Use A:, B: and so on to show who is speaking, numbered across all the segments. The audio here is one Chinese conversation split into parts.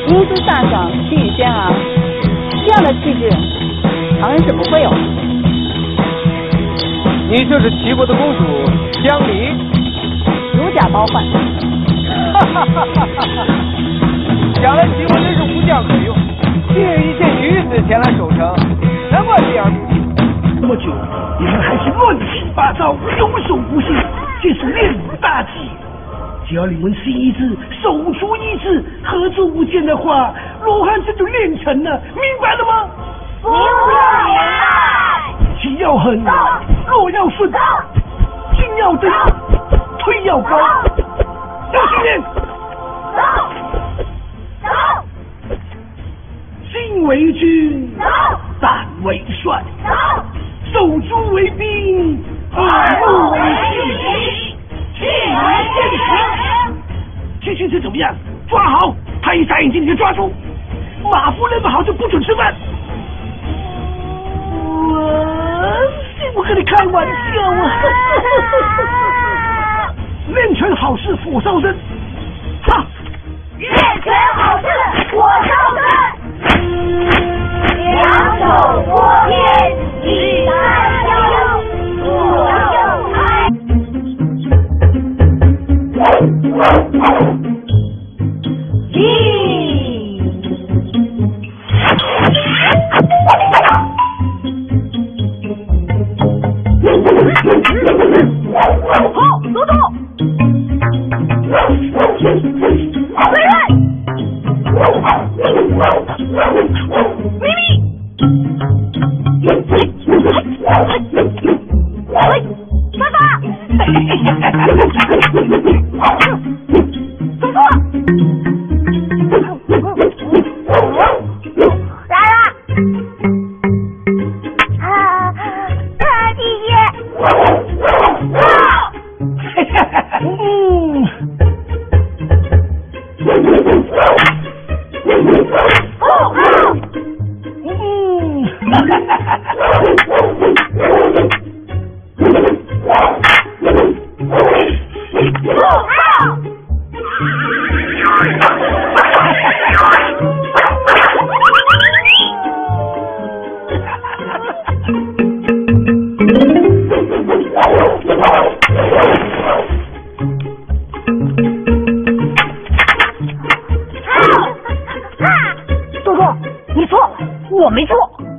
A: 英姿飒爽，气宇轩昂，这样的气质，旁人是不会有的。
B: 你就是齐国的公主江离，
A: 如假包换。
B: 想来齐国真是无将可用，竟有一些女子前来守城，难怪这样不济。
C: 这么久，你们还是乱七八糟，有手不信，这是练武大忌。只要你们心一致，手足一致，合作无间的话，罗汉这就练成了，明白了吗？
D: 明白。
C: 气要狠，落要顺，进要对，退要高，要训练。
D: 走。
C: 心为君，胆为帅，手足为兵，耳目为器，气为剑行。这训是怎么样？抓好，他一眨眼睛你就抓住。马夫练不好就不准吃饭。我跟你开玩笑啊！练拳好事火烧身，哈！
D: 练拳好事火烧身，两手托天，一三幺，左右开。好，走走。回来。咪咪。爸爸。走错。来了。弟弟。豆豆，你错了，我没错。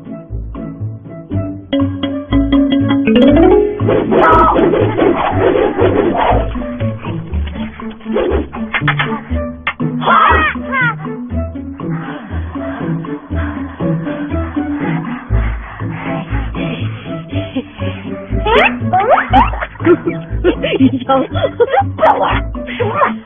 D: 不要玩，什么玩？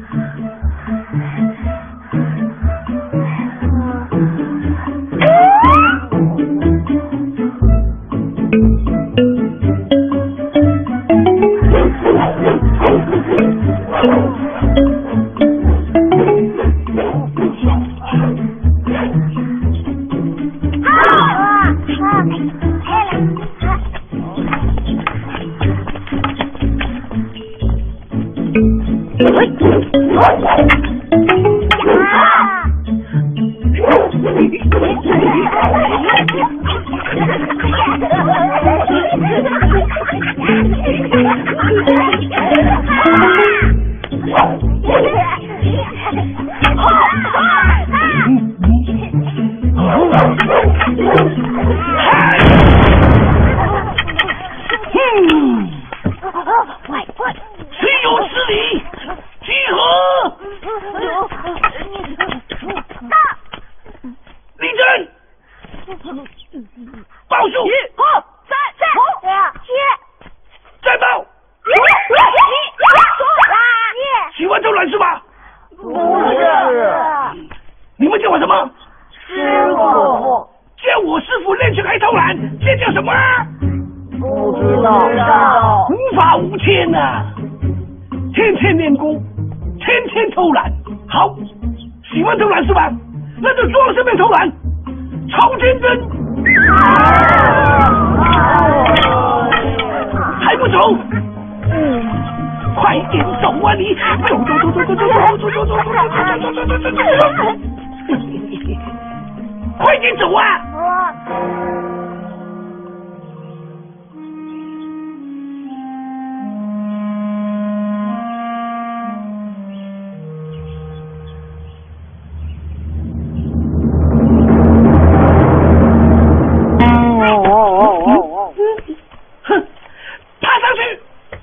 C: 谁有失礼？集合！立正！报数！
D: 好，
C: 再报！喜欢偷懒是吧？
D: 不是。
C: 你们叫我什么？
D: 师傅。
C: 叫我师傅练拳还偷懒，这叫什么？
D: 不知道。
C: 无法无天呐！天天练功，天天偷懒。好，喜欢偷懒是吧？那就装身边偷懒，超天真。还不走？快点走啊你！走！ 紧走啊！哼，爬上去！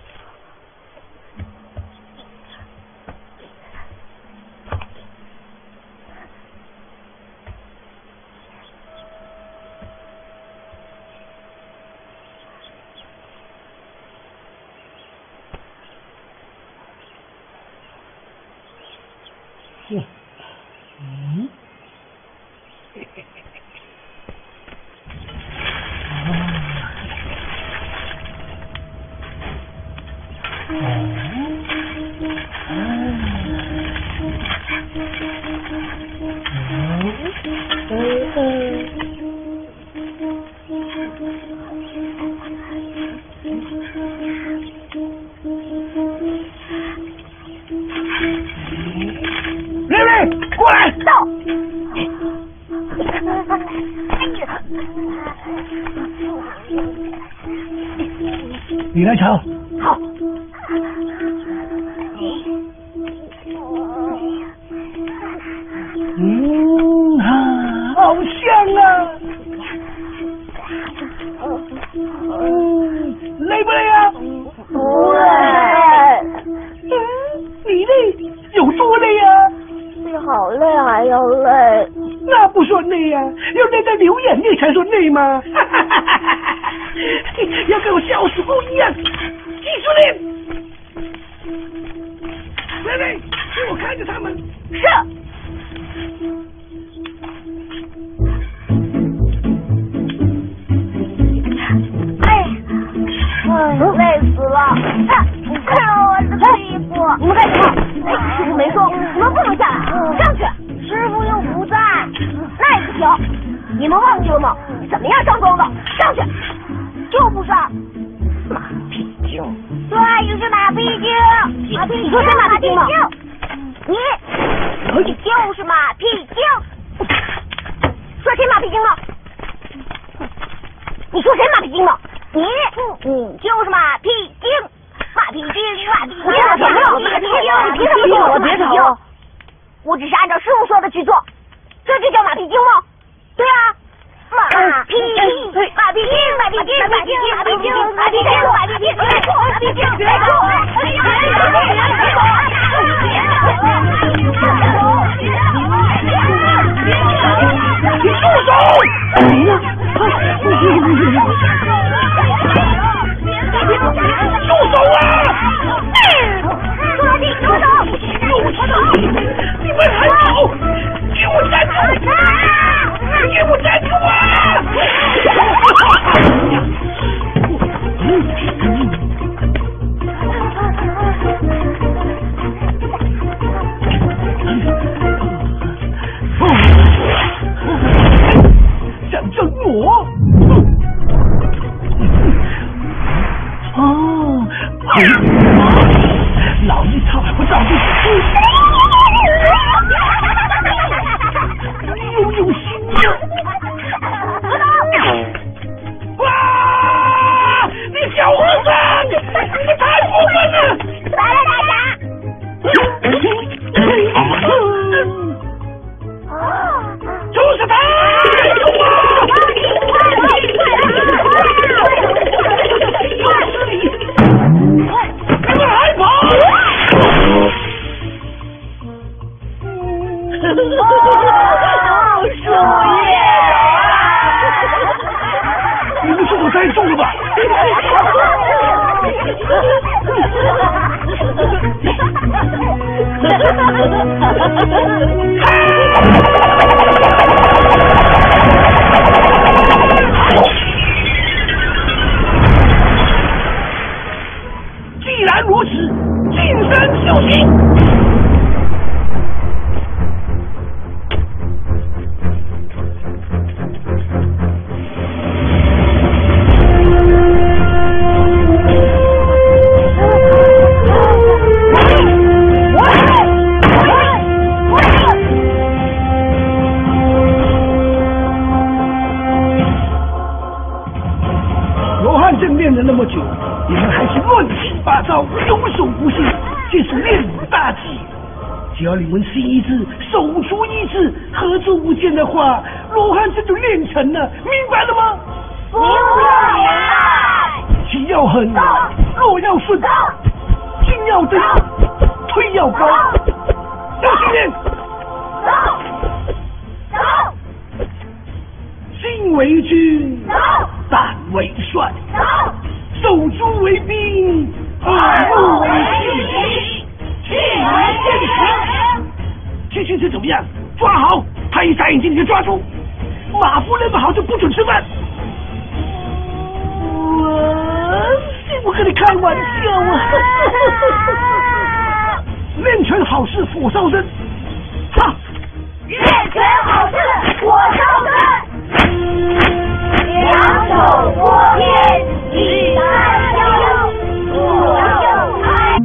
C: 瑞瑞，过来！
D: 到。
C: 你来瞧。
D: 好。
C: 好香啊！累不累啊？
D: 不累。
C: 你累有多累啊？
D: 你好累还要累？
C: 那不算累啊，要累得流眼泪才算累吗？要跟我小时候一样，继续练。妹妹，给我看着他们。
D: 是。累死了！我的屁股！你们干什么？师傅没说，你们不能下来，上去！师傅又不在，那也不行。你们忘记了吗？怎么样上钩的？上去！就不上。马屁精！对，就是马屁精！马屁精！你说谁马屁精吗？你就是马屁精！说谁马屁精呢？你说谁马屁精呢？你就是马屁精，马屁精，马屁精，马屁精，你凭什么说我是马屁精？我只是按照师傅说的去做，这就叫马屁精吗？对啊，马屁精，马屁精，马屁精，马屁精，马屁精，马屁精，马屁精，马屁精，别哭，
C: 你住手！住手啊！
D: 住手！
C: 你们还跑！ 只要你们心一致，手足一致，合作无间的话，罗汉这就练成了，明白了吗？
D: 明白。
C: 气要狠，落要顺，进要登，退要高，要训练。
D: 走。
C: 心为君，胆为帅，手足为兵，耳目为器，气为剑强。这训是怎么样？抓好，他一眨眼睛你就抓住。马夫认不好就不准吃饭。我跟你开玩笑啊！练拳好事火烧身，哈！
D: 练拳好事火烧身，两手托天，一抬腰，左右开。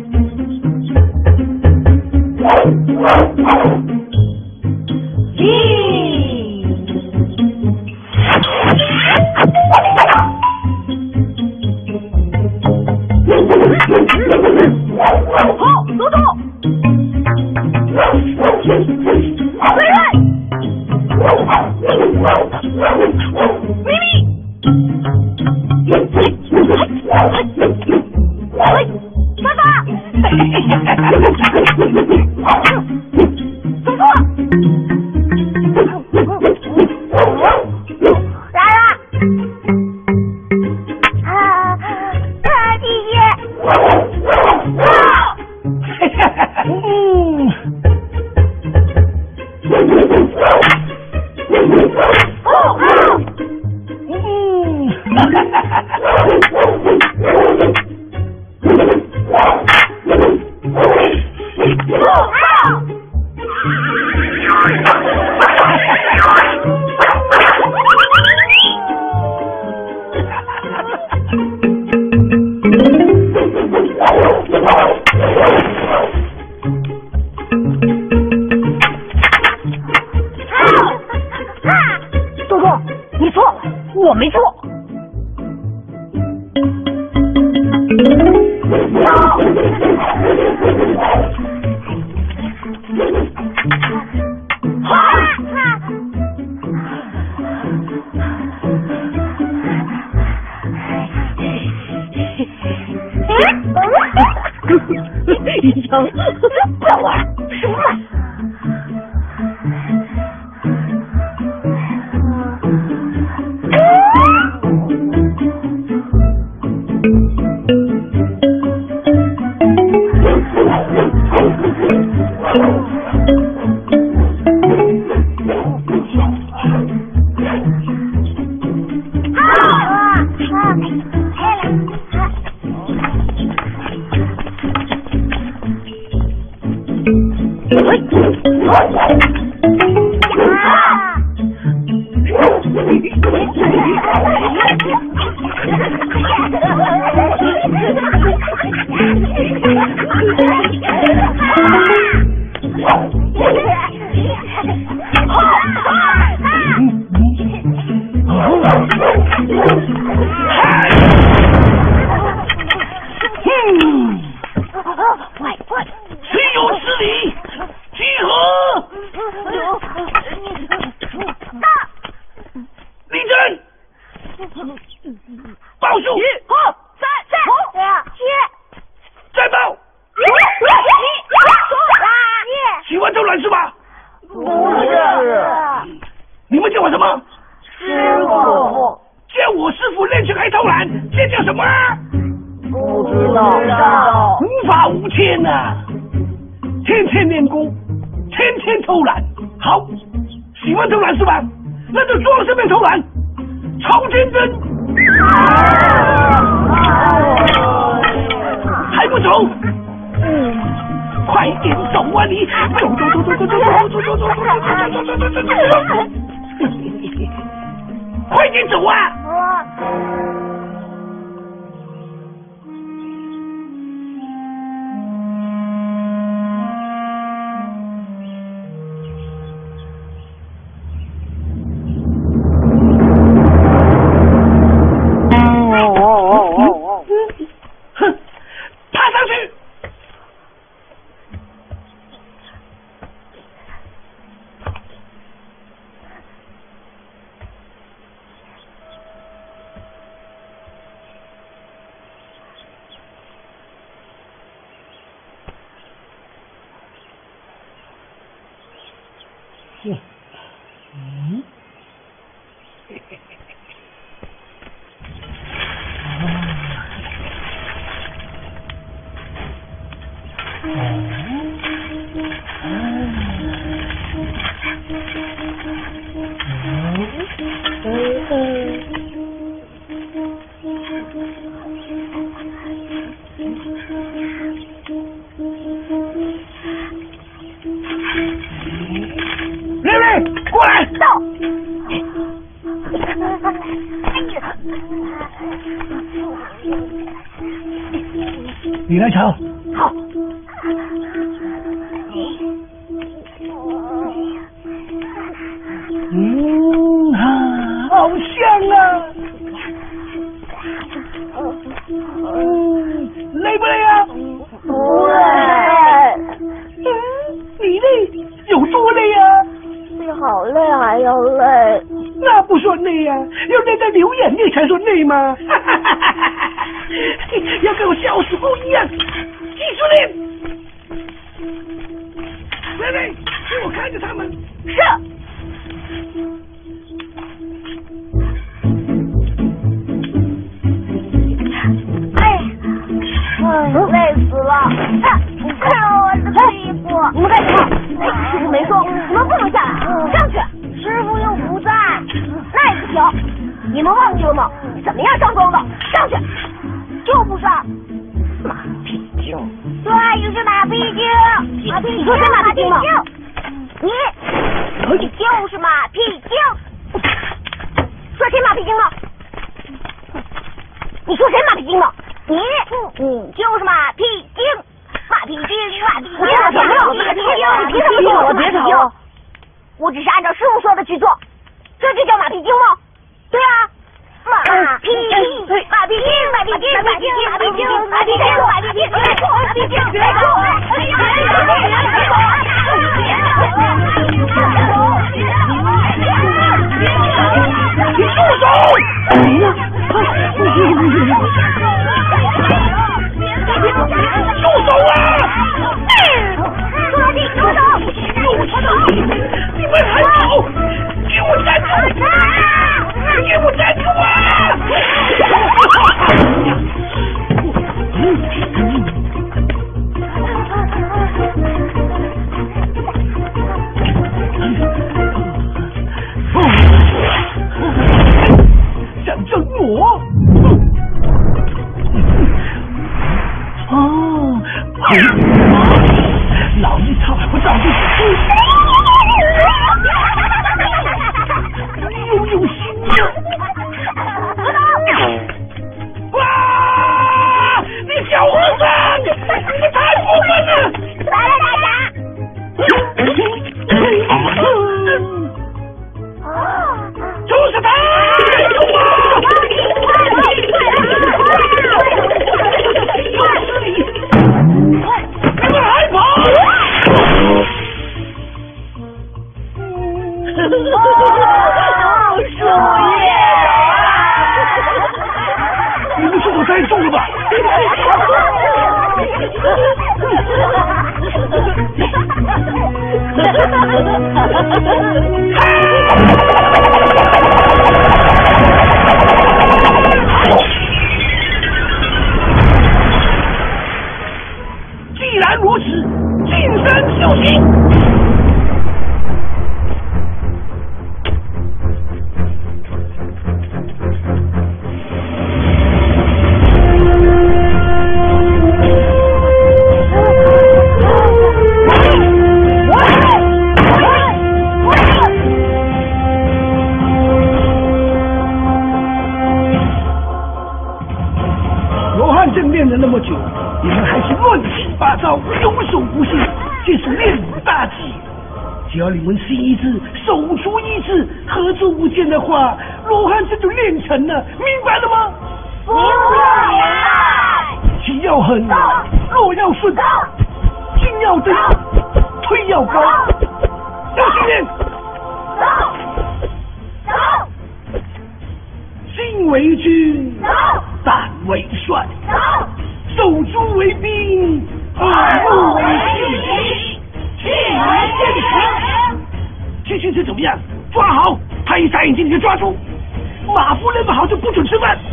D: 好，走走。回来。咪咪。爸爸。走错。来了。弟弟。豆豆，你错了，我没错。不要玩，吃饭。
C: 谁有失礼？集合！立正！报数！
D: 好，3、7，
C: 再报！喜欢偷懒是吧？
D: 不是。
C: 你们叫我什么？
D: 师傅。
C: 叫我师傅练拳还偷懒，这叫什么？
D: 不知道。
C: 无法无天呐！天天练功，天天偷懒。好，喜欢偷懒是吧？那就装身边偷懒，超天真。还不走？快点走啊你！走！快点走啊！哼，爬上去！ 你来瞧。
D: 好。
C: 好香啊！累不累啊？
D: 不累。
C: 你累有多累啊？
D: 你好累还要累？
C: 那不算累啊，要累得流眼泪才算累吗？要跟我小时候一样，继续练。妹妹，给我看着他们。
D: 是。累死了！我的屁股！你们干什么？师傅没说，你们不能下来，上去！师傅又不在，那也不行。你们忘记了吗？怎么样上钩的？上去！就不上。马屁精！对，就是马屁精！马屁精！你说谁马屁精吗？你就是马屁精！说谁马屁精了？你说谁马屁精了？你就是马屁精，马屁精，马屁精！你凭什么说我是马屁精？我只是按照师傅说的去做，这就叫马屁精吗？对啊，马屁精，马屁精，马屁精，马屁精，马屁精，马屁精，马屁精，马屁精，别走！
C: 你住手！住手啊！
D: 住手！
C: 你们还跑！给我站住！给我站住啊！想整我？老一套我早就有心啊！哇！你小和尚，你太过分了！
D: 来了，大家！
C: 就是他！你们还跑！
D: 树叶！
C: 你们是我太重了吧？既然如此，晋升修行。练了那么久，你们还是乱七八糟，有手不信，这是练武大忌。只要你们心一致，手足一致，合作无间的话，罗汉阵就练成了，明白了吗？
D: 明白。
C: 气要狠，落要顺，进要对，推要高，要训练。心为君，胆为帅，手足为兵，耳目为器，气为剑士。这训是怎么样？抓好，他一眨眼睛你就抓住。马夫练不好就不准吃饭。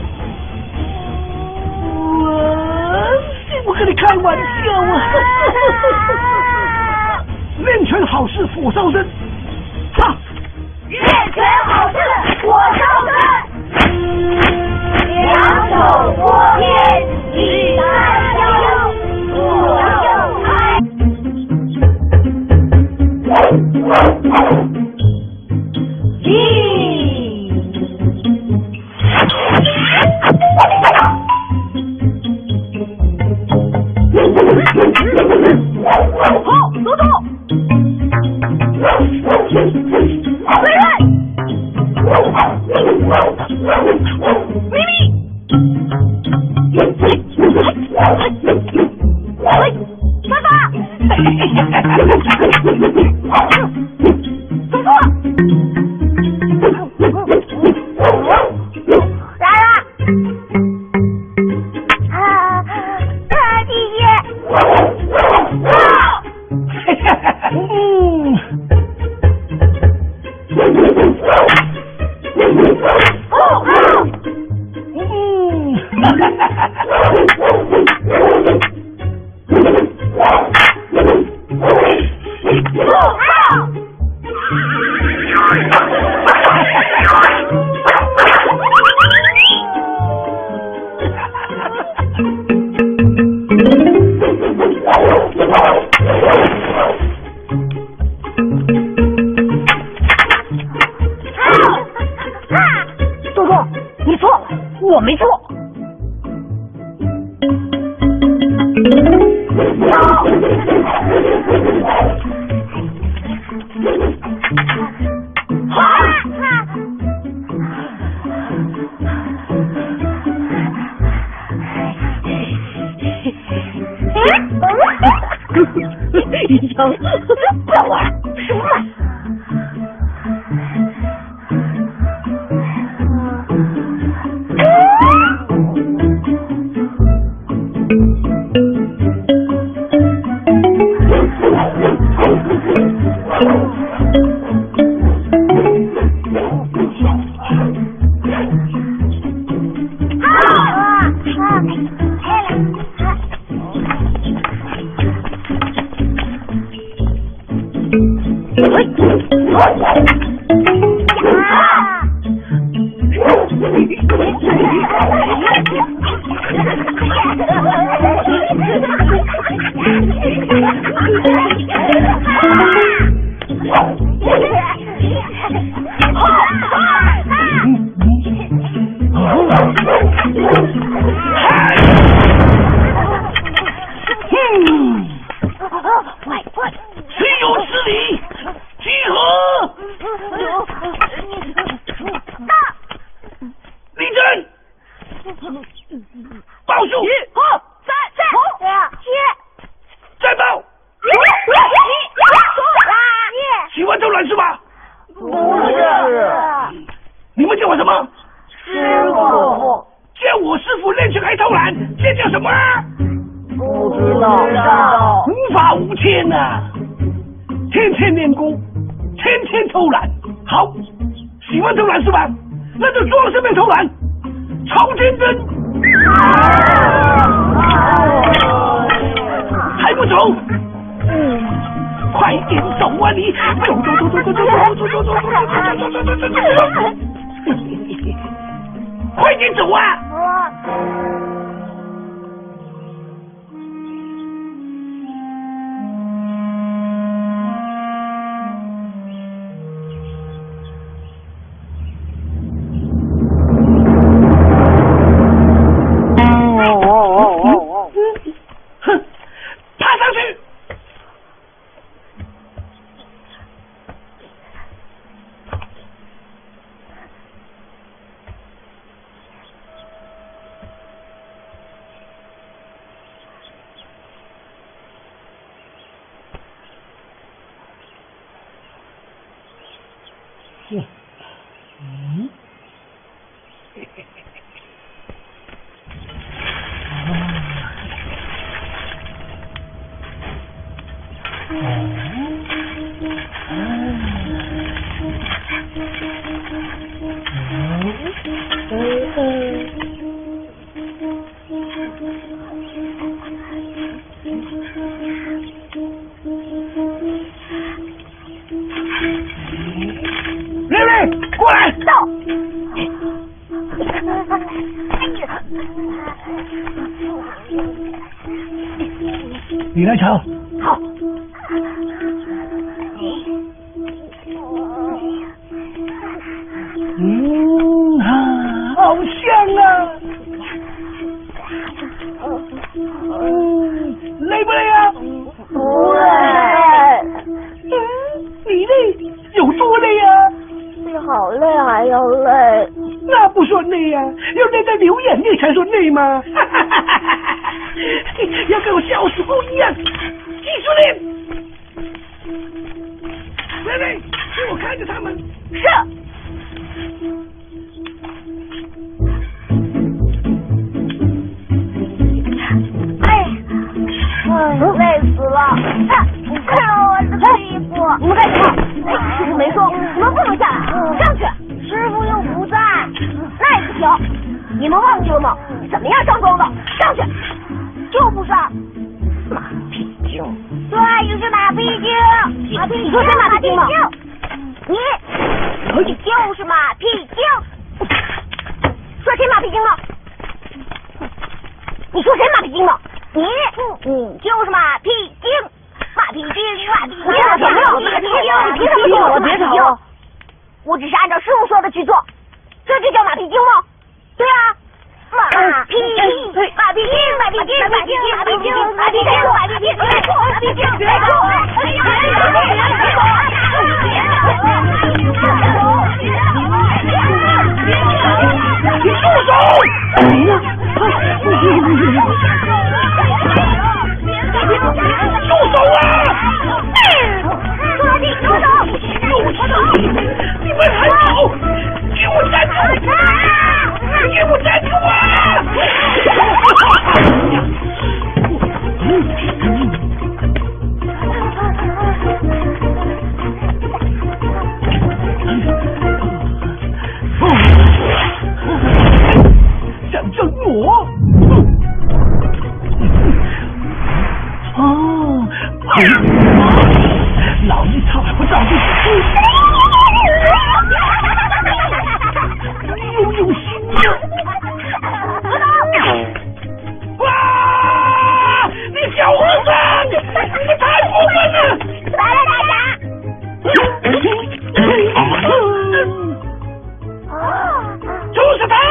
C: 我跟你开玩笑啊！练成好事火烧身，哈！
D: 练成好事火烧身。两手拨天，一三幺，左右开。 不要玩，什么玩？
C: 你来瞧。
D: 好。
C: 好香啊！累不累啊？
D: 不累。
C: 你累有多累啊？
D: 你好累还要累。
C: 那不说累呀，要累得流眼泪才说累吗？要跟我笑死不一样，记住练。妹妹，给我看着他们。
D: 是。累死了！看我的屁股！你们干什么？师傅没说，你们不能下来，上去！师傅又不在，那也不行。你们忘记了吗？怎么样上钩的？上去！就不上。马屁精！对，就是马屁精！马屁精！你说谁马屁精吗？你就是马屁精！说谁马屁精了？你说谁马屁精了？你就是马屁精，马屁精，马屁精，马屁精，马屁精，你凭什么说我是马屁精？我只是按照师傅说的去做，这就叫马屁精吗？对啊，马屁精，马屁精，马屁精，马屁精，马屁精，马屁精，马屁精，马屁精，别走！
C: 你住手！住手啊！
D: 住手！
C: 你们还跑！给我站住！给我站住啊！想整我？哦，老一套我早就又有心了！哇！你小和尚，你们太过分了！
D: 来了，大家！
C: 就是他！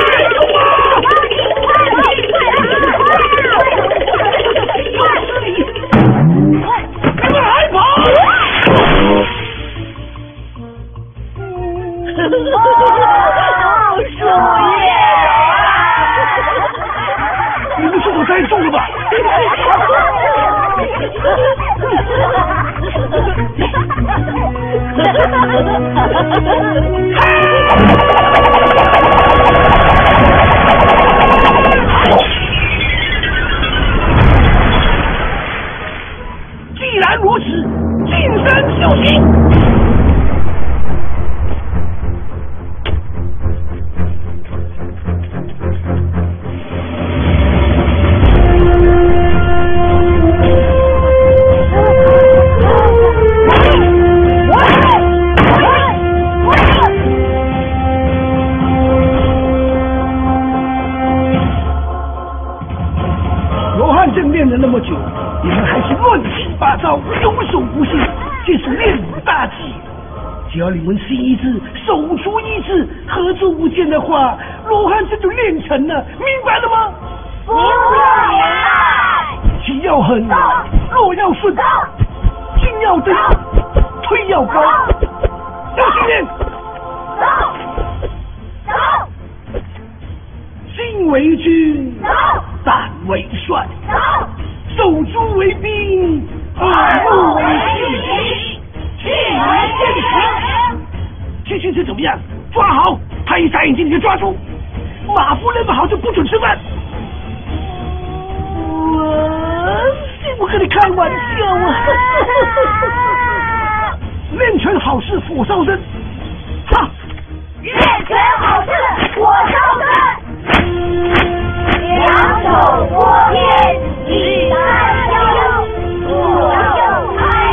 C: 你们是我太重了吧？既然如此，晋升修行。练了那么久，你们还是乱七八糟，有手不信，这是练武大忌。只要你们心一致，手足一致，合作无间的话，罗汉阵就练成了，明白了吗？
D: 明白。
C: 气要狠，落要顺，进要对，推要高，要训练。走。心为君，胆为帅。守株为兵，耳目为器，气为剑强。这训是怎么样？抓好，他一眨眼睛你就抓住。马夫练不好就不准吃饭。我跟你开玩笑啊！练拳好事火烧身，哈！
D: 练拳好事火烧身，两手拨天。一三幺，左右开。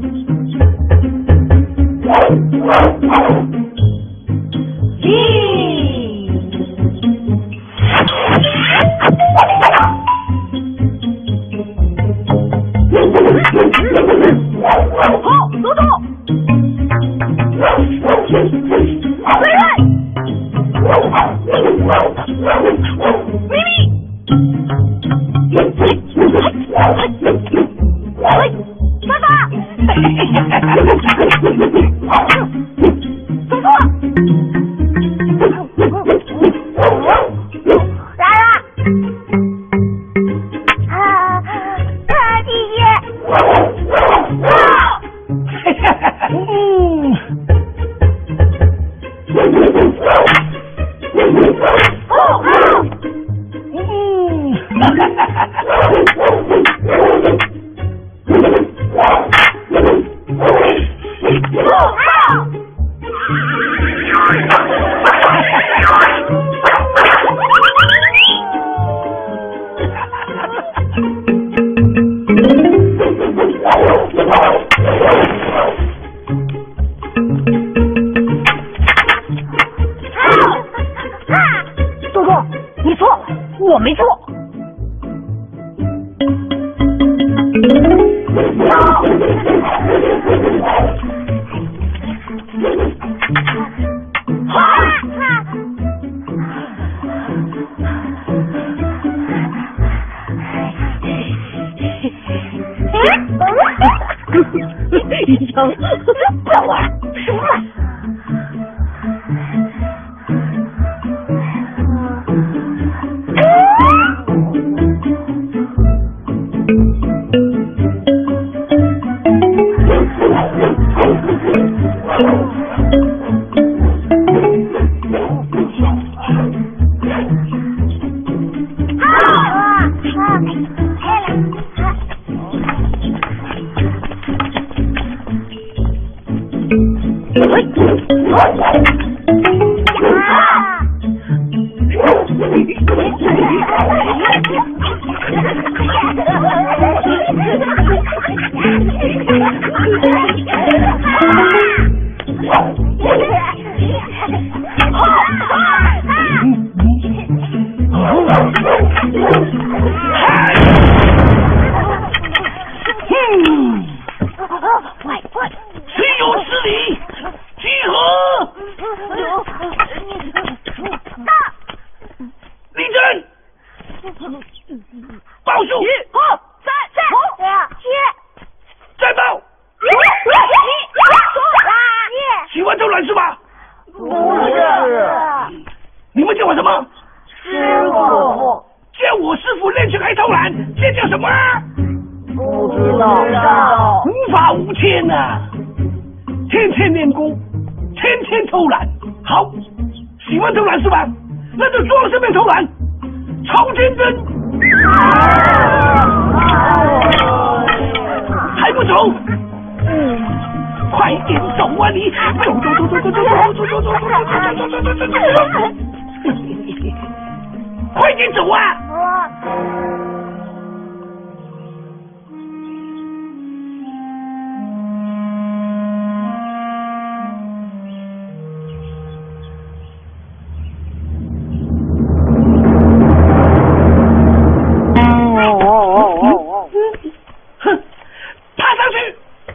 D: 好，走走。瑞瑞，咪咪。爸爸，走错。 不是。
C: 你们叫我什么？
D: 师傅。
C: 叫我师傅练拳还偷懒，这叫什么？
D: 不知道。
C: 无法无天呐！天天练功，天天偷懒。好，喜欢偷懒是吧？那就装身边偷懒，超天真。还不走？快点走啊你！走！快点走啊！哼，爬上去！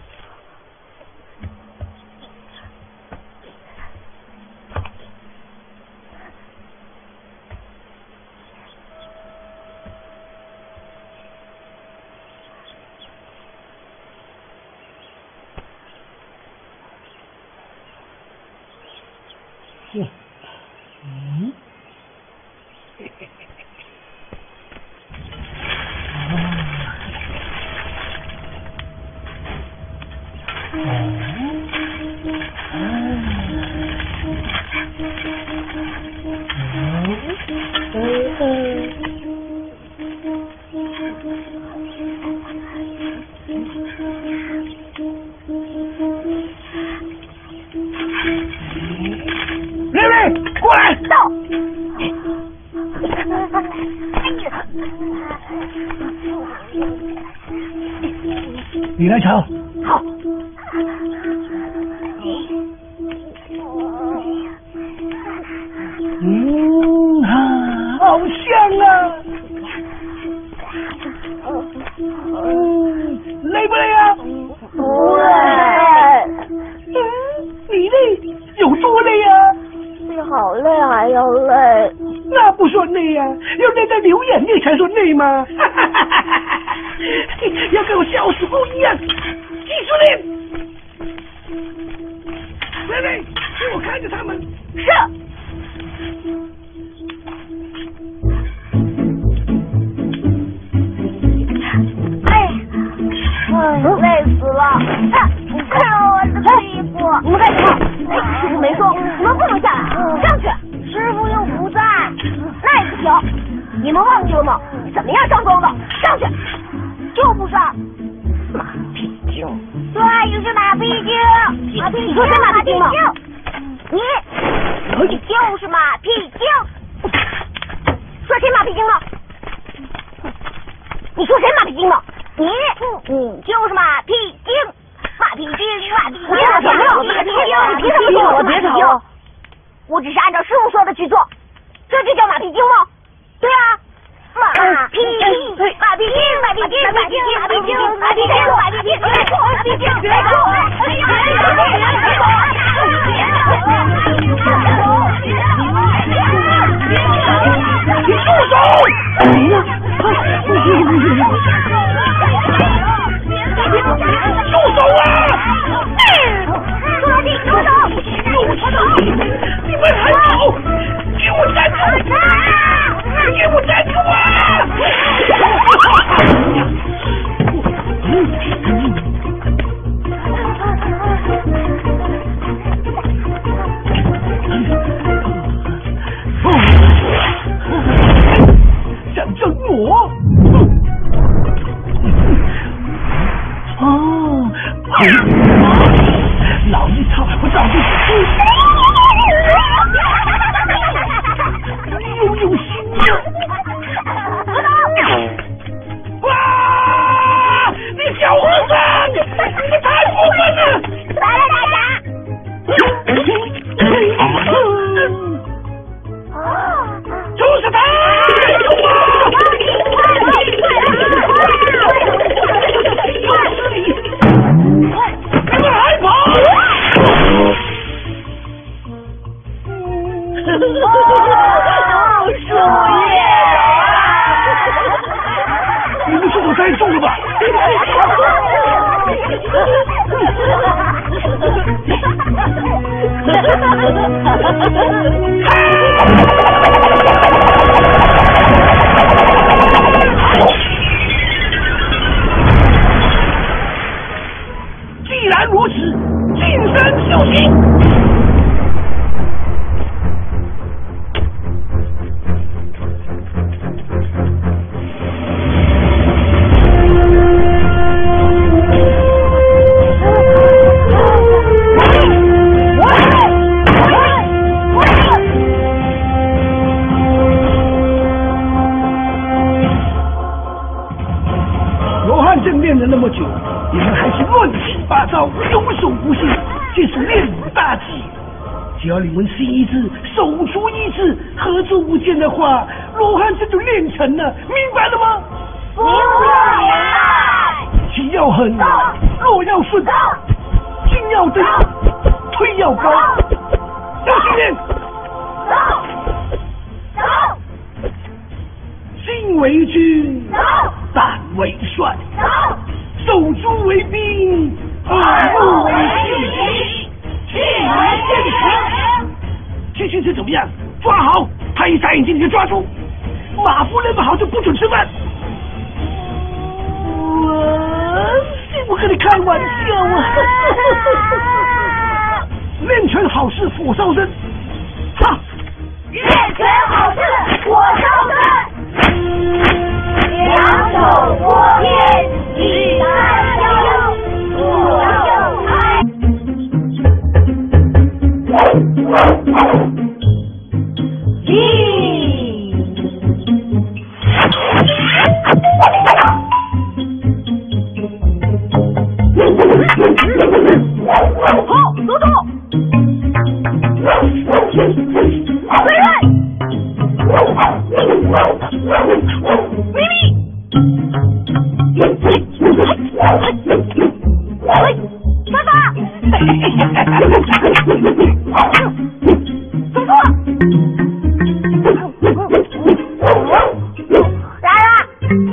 C: 瑞瑞，过来！
D: 到。
C: 你来瞧。
D: 好。
C: 好香啊！累不累啊？
D: 不累。
C: 你累有多累啊？
D: 你好累还要累？
C: 那不算累啊，要累得流眼泪才算累吗？要跟我笑死不一样，继续练。瑞瑞，给我看着他们。
D: 是。累死了！看我的屁股！你们干什么？师傅没说，你们不能下来，上去！师傅又不在，那也不行。你们忘记了吗？怎么样上钩的？上去！就不上。马屁精！对，就是马屁精！马屁精！你说谁马屁精吗？你就是马屁精！说谁马屁精了？你说谁马屁精了？你就是马屁精，马屁精，马屁精，马屁精，你凭什么说我马屁精？我只是按照师傅说的去做，这就叫马屁精吗？对啊，马屁精，马屁精，马屁精，马屁精，马屁精，马屁精，马屁精，马屁精，别走！
C: 你住手！没了！住手啊！
D: 说你住手！
C: 住手！你们还跑！给我站住！给我站住啊！想整我？老一套，我早就又有心了。哇！你小和尚，你太过分了！
D: 来了，大侠！
C: 就是他！你们速度太重了吧？ 既然如此，净身修行。练了那么久，你们还是乱七八糟，有手无心，这是练武大忌。只要你们心一致，手足一致，合作无间的话，罗汉阵就练成了，明白了吗？
D: 明白。
C: 气要狠，落要顺，进要对，推要高，要训练。心为君，胆为帅，手足为兵，耳目为器，气为剑强。这训是怎么样？抓好，他一眨眼睛你就抓住。马夫练不好就不准吃饭。我跟你开玩笑啊！练拳好事火烧身，哈！
D: 练拳好事火烧身。两手拨天，一三幺，左右开。好，走走。回来。咪咪。爸爸。走错。来了。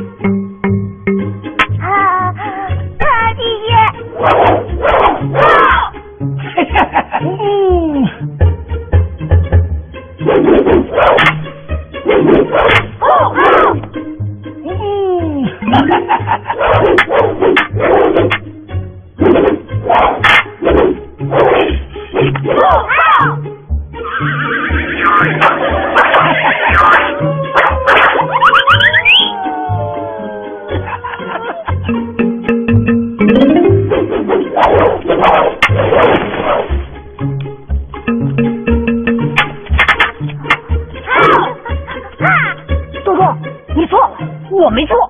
D: 弟弟。豆豆，你错了，我没错。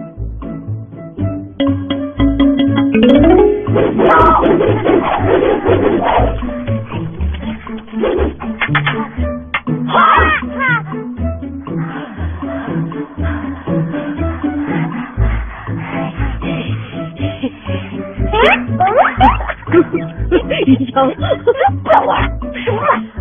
D: 不要玩，什么玩？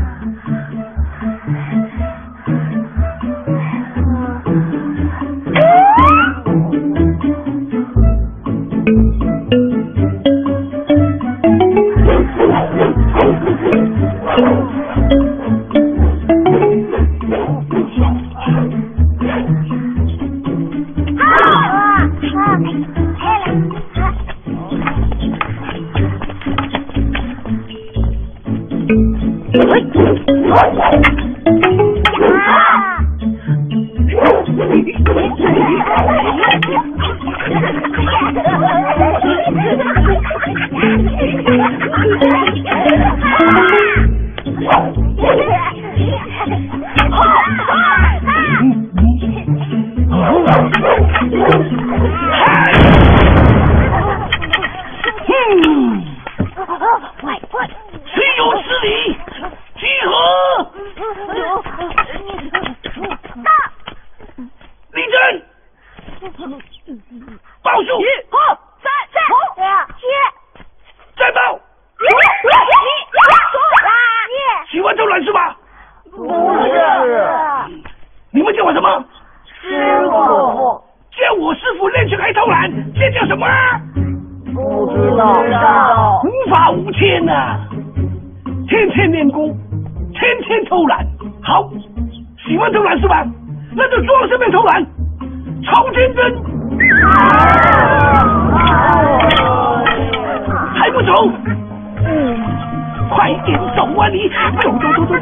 C: 谁有失礼？集合！立正！报数！
D: 好，3、7，
C: 再报！喜欢偷懒是吧？
D: 不是。
C: 你们叫我什么？
D: 师傅。
C: 叫我师傅练拳还偷懒，这叫什么？
D: 不知道。
C: 无法无天呐！ 天天练功，天天偷懒。好，喜欢偷懒是吧？那就装上面偷懒，超天真。还不走？快点走啊你！走！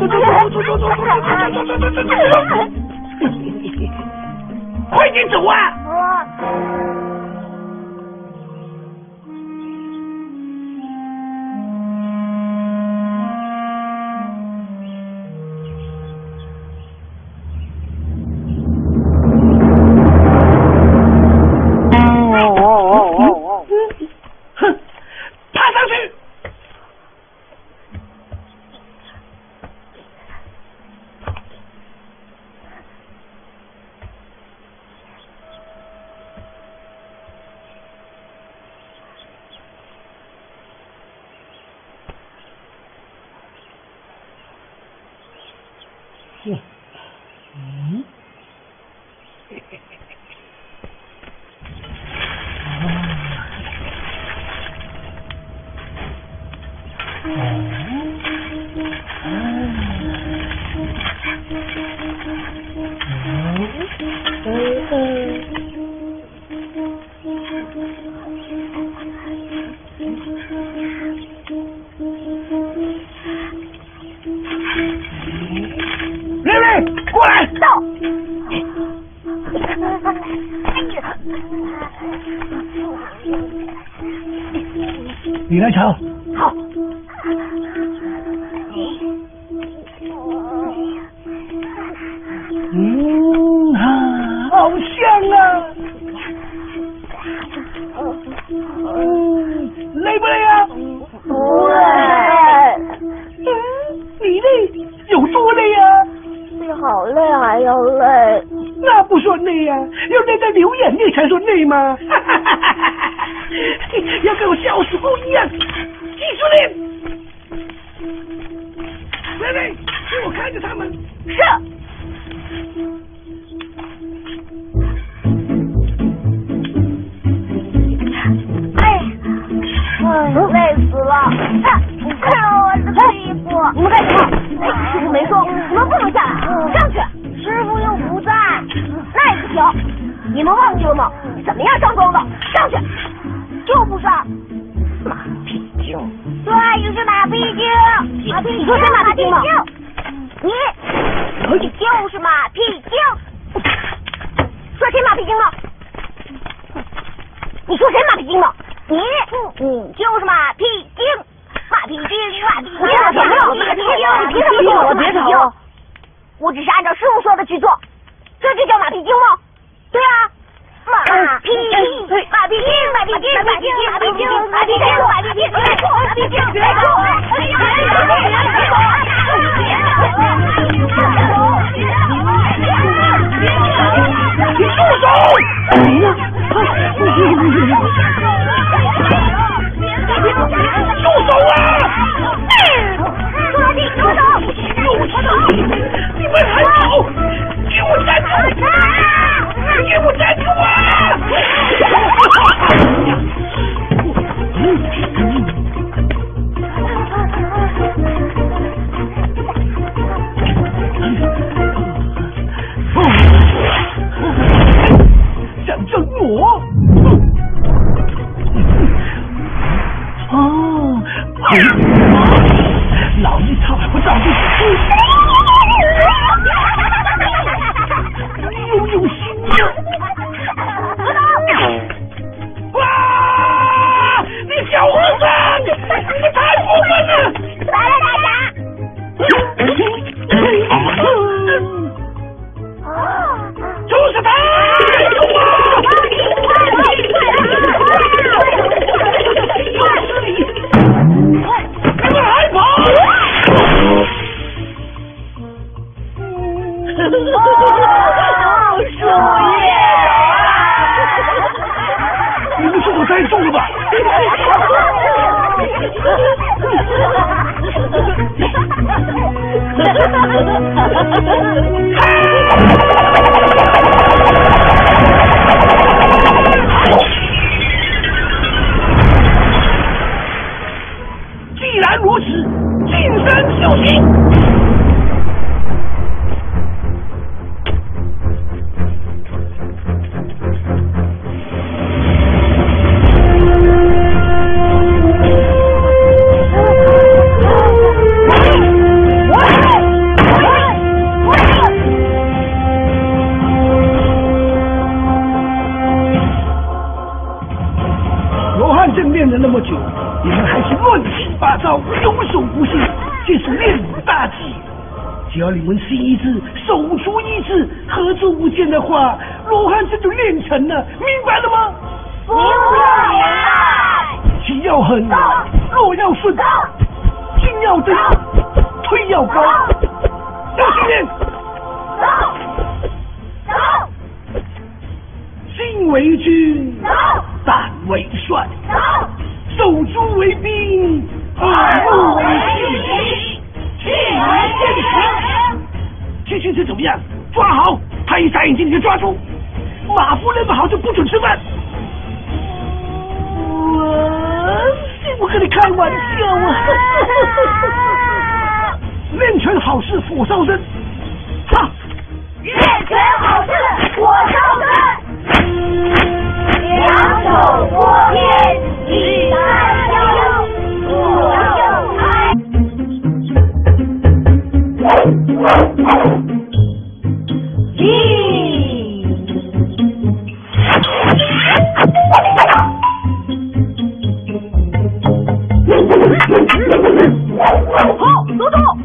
C: 快点走啊！哼，爬上去！瑞瑞，过来！
D: 到。
C: 你来瞧。
D: 好。
C: 好香啊！累不累啊？
D: 不累。
C: 你累有多累啊？
D: 你好累还要累？
C: 那不算累啊，要累得流眼泪才算累吗？要跟我小时候一样，继续练。瑞瑞，给我看着他们。
D: 是。累死了！看我的屁股！你们干什么？师傅没说，你们不能下来，上去！师傅又不在，那也不行。你们忘记了吗？怎么样上钩的？上去！就不上。马屁精！对，就是马屁精！马屁精！你说谁马屁精吗？你就是马屁精！说谁马屁精呢？你说谁马屁精呢？你就是马屁精，马屁精，马屁精！你凭什么说我马屁精？我只是按照师傅说的去做，这就叫马屁精吗？对啊，马屁精，马屁精，马屁精，马屁精，马屁精，马屁精，马屁精，马屁精，别走！
C: 你住手！没了！住手啊！
D: 说你住手！
C: 有事！你们还跑！给我站住！给我站住啊！想整我？老一套，我早就有心啊！哇！你小和尚，你太过分了！
D: 来了，大家！
C: 就是他！你们还跑！
D: 树叶！
C: 你们出手太重了吧？既然如此，近身！ 只要你们心一致，手足一致，合作无间的话，罗汉阵就练成了，明白了吗？
D: 明白。
C: 气要狠，落要顺，进要真，退要高，要训练。心为君，胆为帅，手足为兵，耳目为器，气来见强。这训是怎么样？抓好，他一眨眼睛你就抓住。马夫练不好就不准吃饭。我跟你开玩笑啊！练拳好事火烧身，哈！
D: 练拳好事火烧身，两手拨天，一三幺，左右开。
A: 好，走走。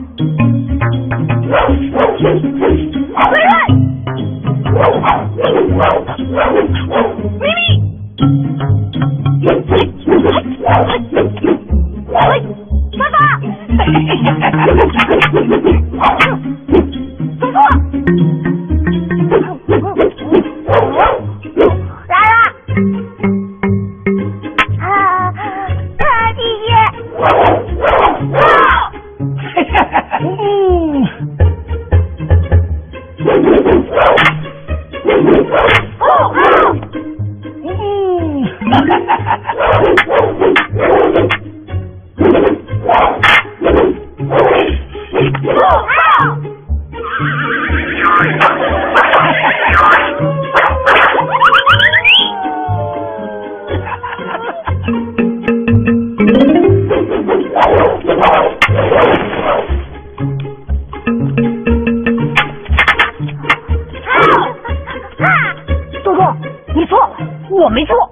D: 多多，你错了，我没错。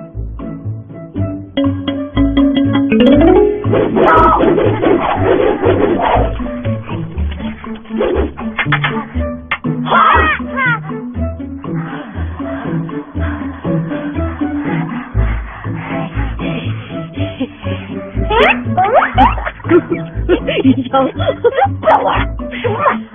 D: 不要玩，什么玩？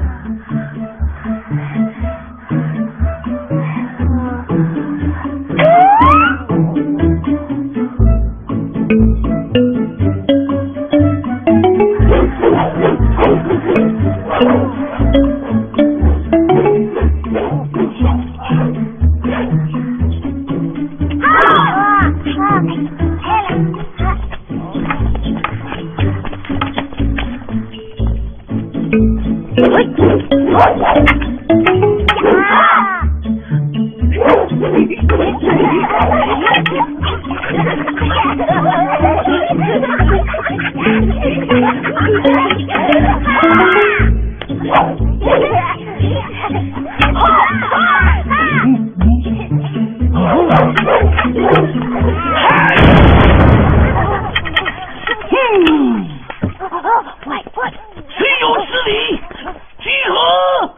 C: 谁有失礼？集合！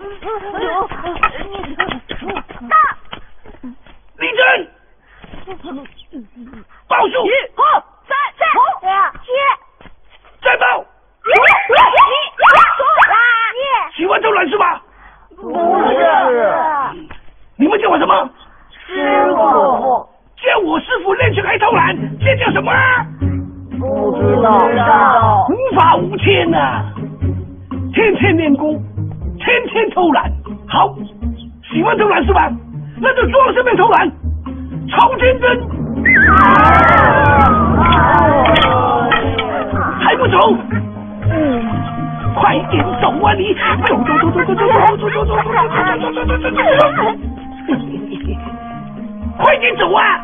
C: 立正！报数！再报！喜欢偷懒是吧？
D: 不是。
C: 你们叫我什么？
D: 师傅。
C: 叫我师傅练拳还偷懒，这叫什么？
D: 不知道。
C: 无法无天呐！天天练功，天天偷懒。好，喜欢偷懒是吧？那就装身边偷懒，超天真。还不走？快点走啊你！走！快点走啊！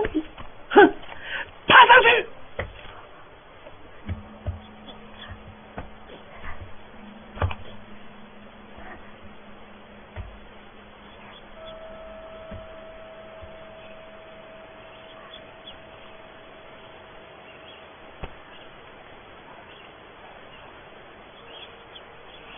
C: 哼，爬上去！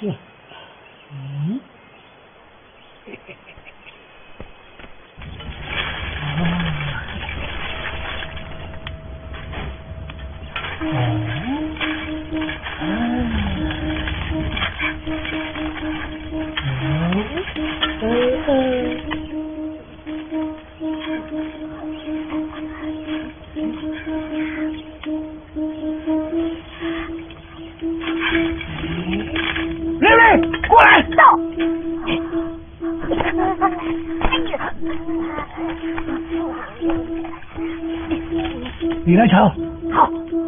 C: 妹妹，过来！
D: 到。
C: 你来瞧。
D: 好。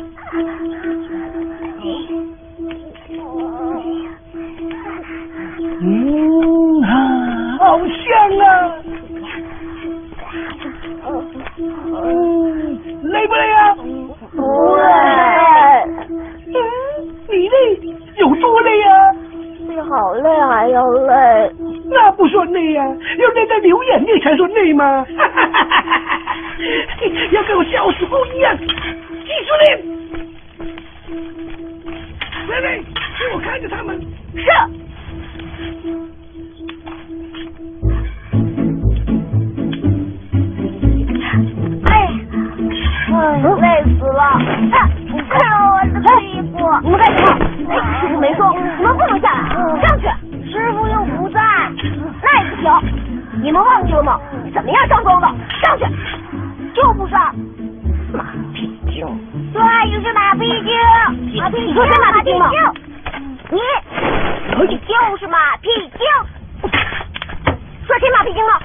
C: 好香啊！累不累啊？
D: 不累。
C: 你累有多累啊？
D: 你好累还要累？
C: 那不算累啊，要累得流眼泪才算累吗？要跟我小时候一样，继续练。妹妹，给我看着他们。
D: 是。累死了！看我的屁股！你们干什么？师傅没说，你们不能下来，上去！师傅又不在，那也不行！你们忘记了吗？怎么样上钩的？上去！就不上！马屁精！对，就是马屁精！马屁精！你说谁马屁精吗？你就是马屁精！说谁马屁精了？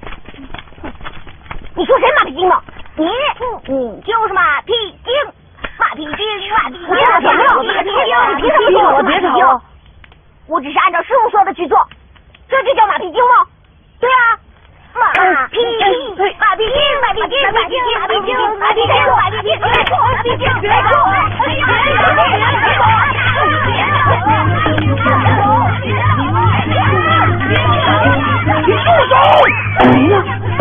D: 你说谁马屁精了？你就是马屁精，马屁精，马屁精，马屁精，马屁精，你凭什么说我马屁精？我只是按照师傅说的去做，这就叫马屁精吗？对啊，马屁精，马屁精，马屁精，马屁精，马屁精，马屁精，马屁精，别说，马屁精，别说，
C: 你住手！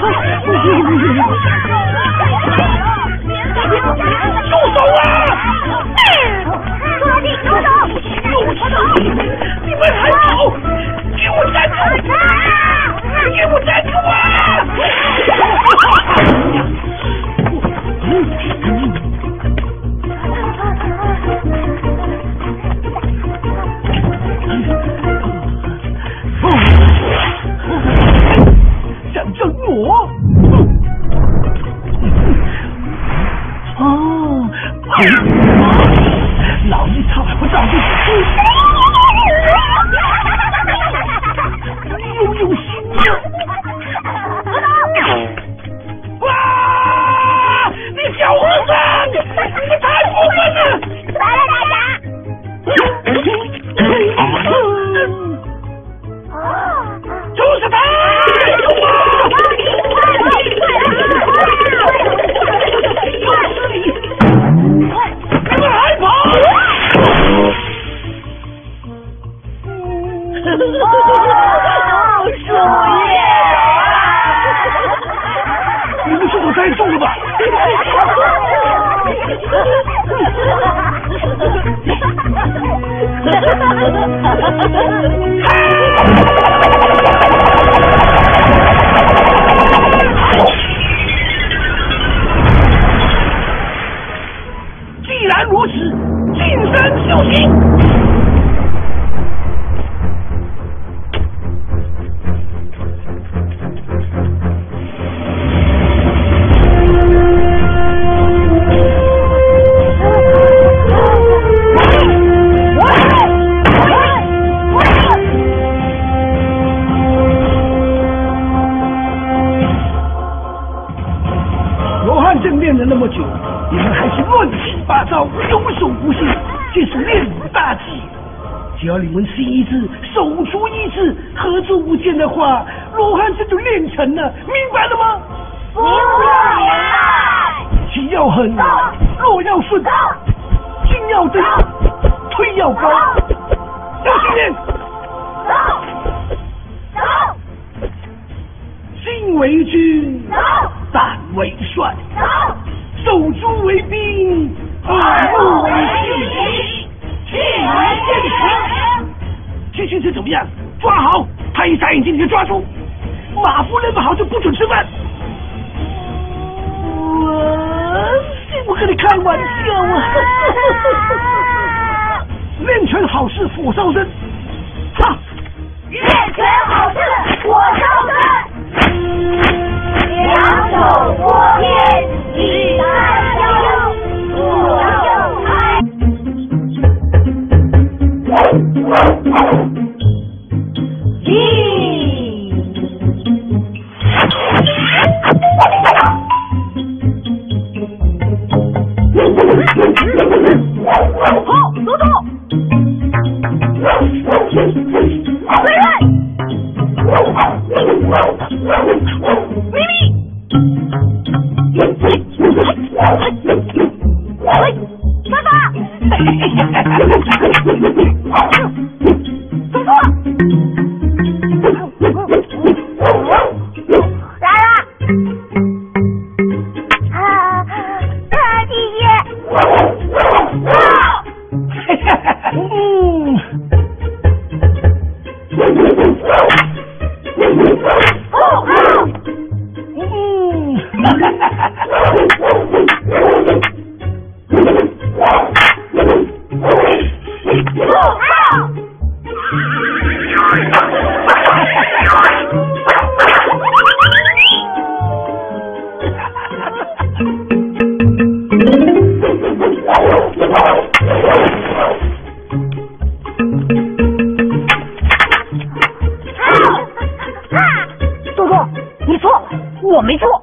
C: 住手啊！
D: 住手！
C: 你们还跑！给我站住！给我站住啊！想整我？老子差不早就死！你有没有心啊？哇！你小和尚，你太过分了！
D: 来了，大家！
C: 就是他！你们还跑！
D: 树叶！
C: 你们是我太重了吧？既然如此，进山修行。练了那么久，你们还是乱七八糟，有手不信，这是练武大忌。只要你们心一致，手足一致，合作无间的话，罗汉这就练成了，明白了吗？
D: 明白。
C: 气要狠，落要顺，劲要真，推要高，要训练。心为君，胆为帅，手足为兵，耳目为器，气为剑强。继练训词怎么样？抓好，他一眨眼睛你就抓住。马夫认不好就不准吃饭。我跟你开玩笑啊！练拳好事火烧身，哈！
D: 练拳好事火烧身，两手拨天，一三幺，左右开。好，走走。回来。咪咪。爸爸。走错。来了。弟弟。豆豆，你错了，我没错。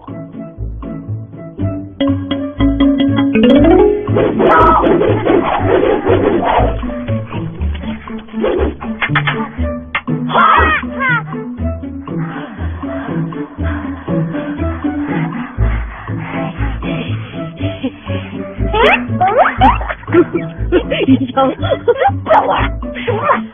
D: 不要玩，什么玩？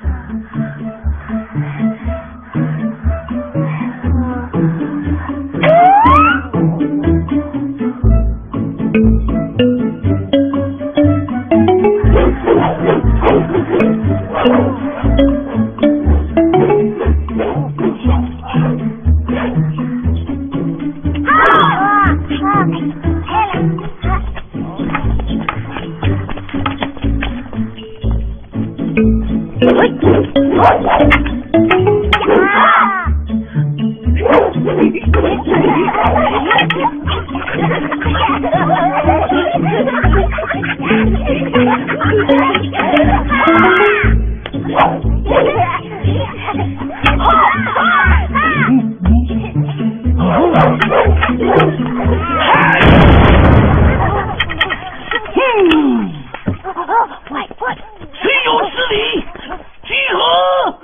C: 谁有失礼？集合！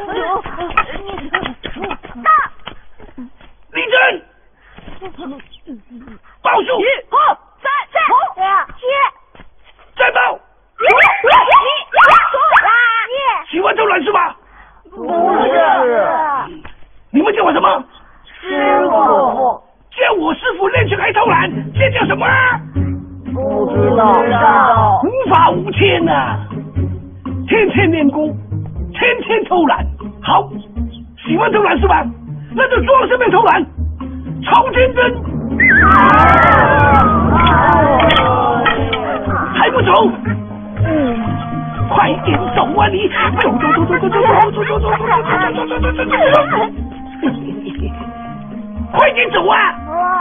C: 立正！报数！
D: 好，3、7、
C: 再报！喜欢偷懒是吧？
D: 不是。
C: 你们叫我什么？
D: 师傅。
C: 叫我师傅练拳还偷懒，这叫什么？
D: 不知道。
C: 无法无天呐！天天练功，天天偷懒。好，喜欢偷懒是吧？那就装身边偷懒，超天真。还不走？快点走啊你！走！快点走啊！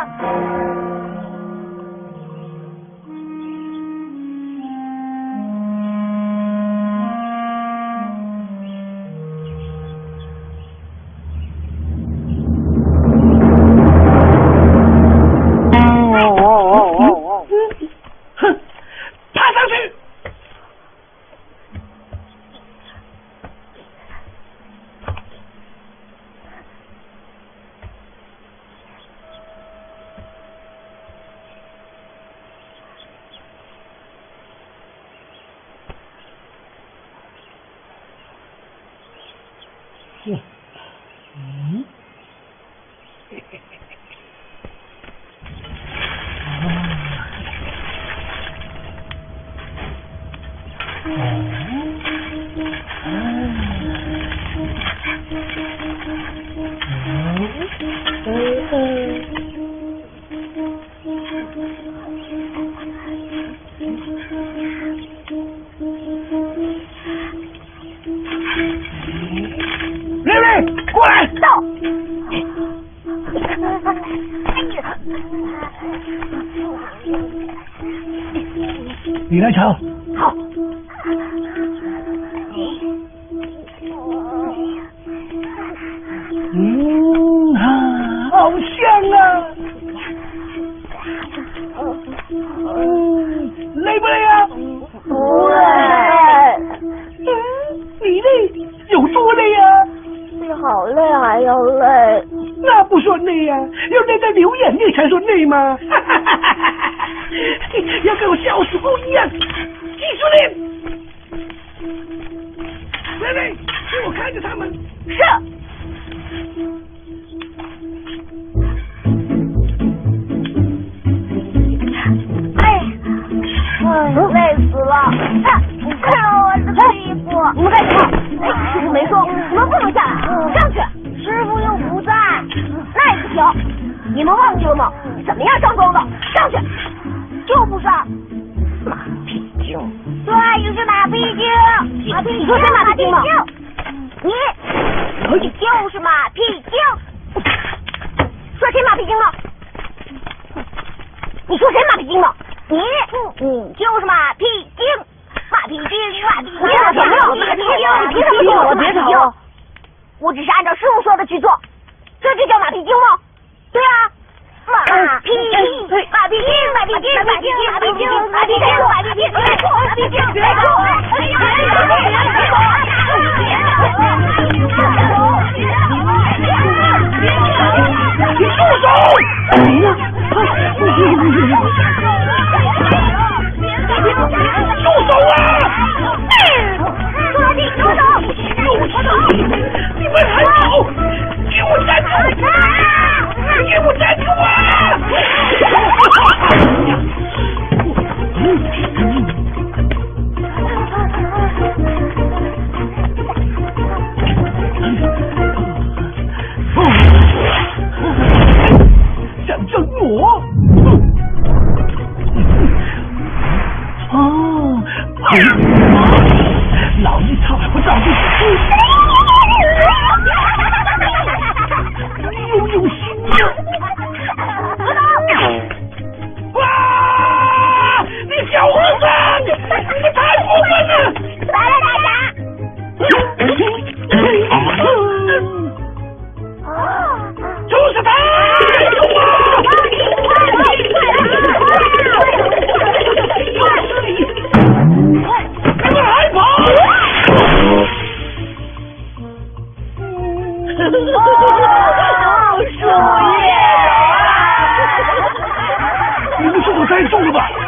C: 哼，爬上去！ 你来炒。
D: 好。
C: 好香啊！累不累啊？
D: 不累。
C: 你累有多累啊？
D: 你好累还要累？
C: 那不算累啊，要累得流眼泪才算累吗？要跟我小时候一样，继续练。妹妹，给我看着他们。
D: 是。累死了！看我的屁股！你们干什么？师傅没说，你们不能下来，上去！师傅又不在，那也不行。你们忘记了吗？怎么样上钩的？上去！就不上。马屁精！对，就是马屁精！马屁精！你说谁马屁精吗？你就是马屁精！说谁马屁精呢？你说谁马屁精呢？你就是马屁精，马屁精，马屁精，马屁精，你凭什么说我是马屁精？我只是按照师傅说的去做，这就叫马屁精吗？对啊，马屁精，马屁精，马屁精，马屁精，马屁精，马屁精，马屁精，马屁精，别走，
C: 你住手！没了。住手啊！
D: 说你住手！
C: 你们还跑！给我站住！给我站住啊！想整我？老一套还不照顾你有心啊！哇！你小和尚，你们太过分了！
D: 来了，大家！
C: 就是他！你们还跑！
D: 树叶
C: 你们速度太重了吧？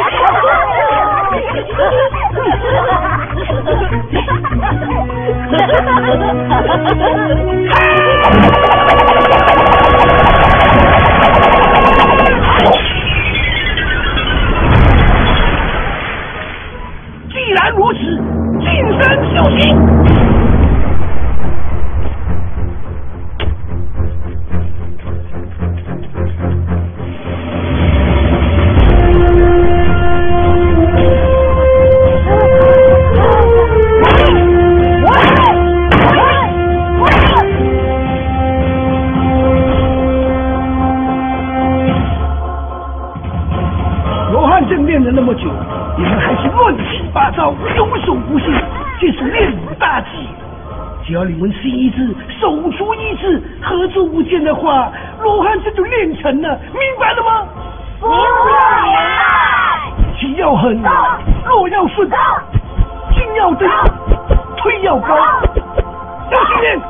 C: 既然如此，净身修行。练了那么久，你们还是乱七八糟，有手无心，这是练武大忌。只要你们心一致，手足一致，合作无间的话，罗汉阵就练成了，明白了吗？
D: 明白。
C: 气要狠，落要顺，进要对，推要高，要训练。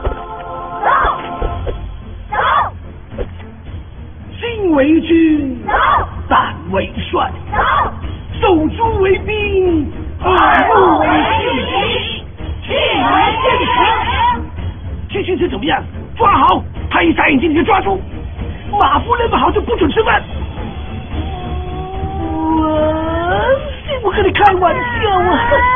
C: 心为君，胆为帅，手足为兵，耳目为器，气为剑强。这军是怎么样？抓好，他一眨眼睛你就抓住。马夫练不好就不准吃饭。我跟你开玩笑啊！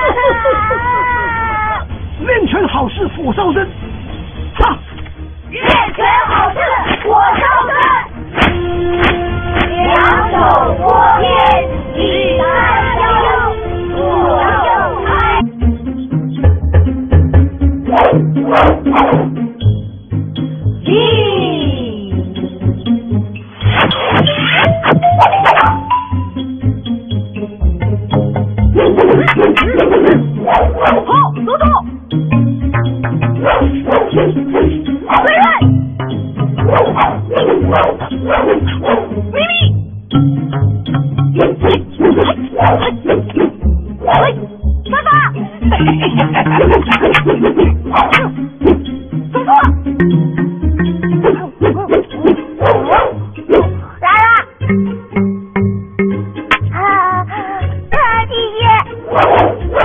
C: 练拳好事火烧身，哈！
D: 练拳好事火烧身。两手拨天，一三幺，左右开。 走走。来人！咪咪！爸爸！走错！来了！弟弟！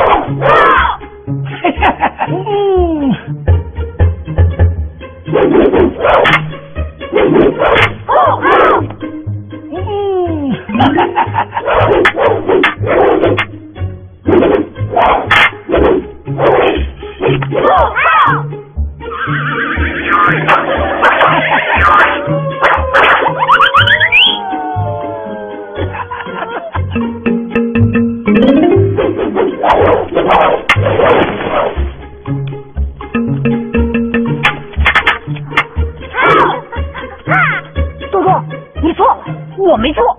D: 多多，你错了，我没错。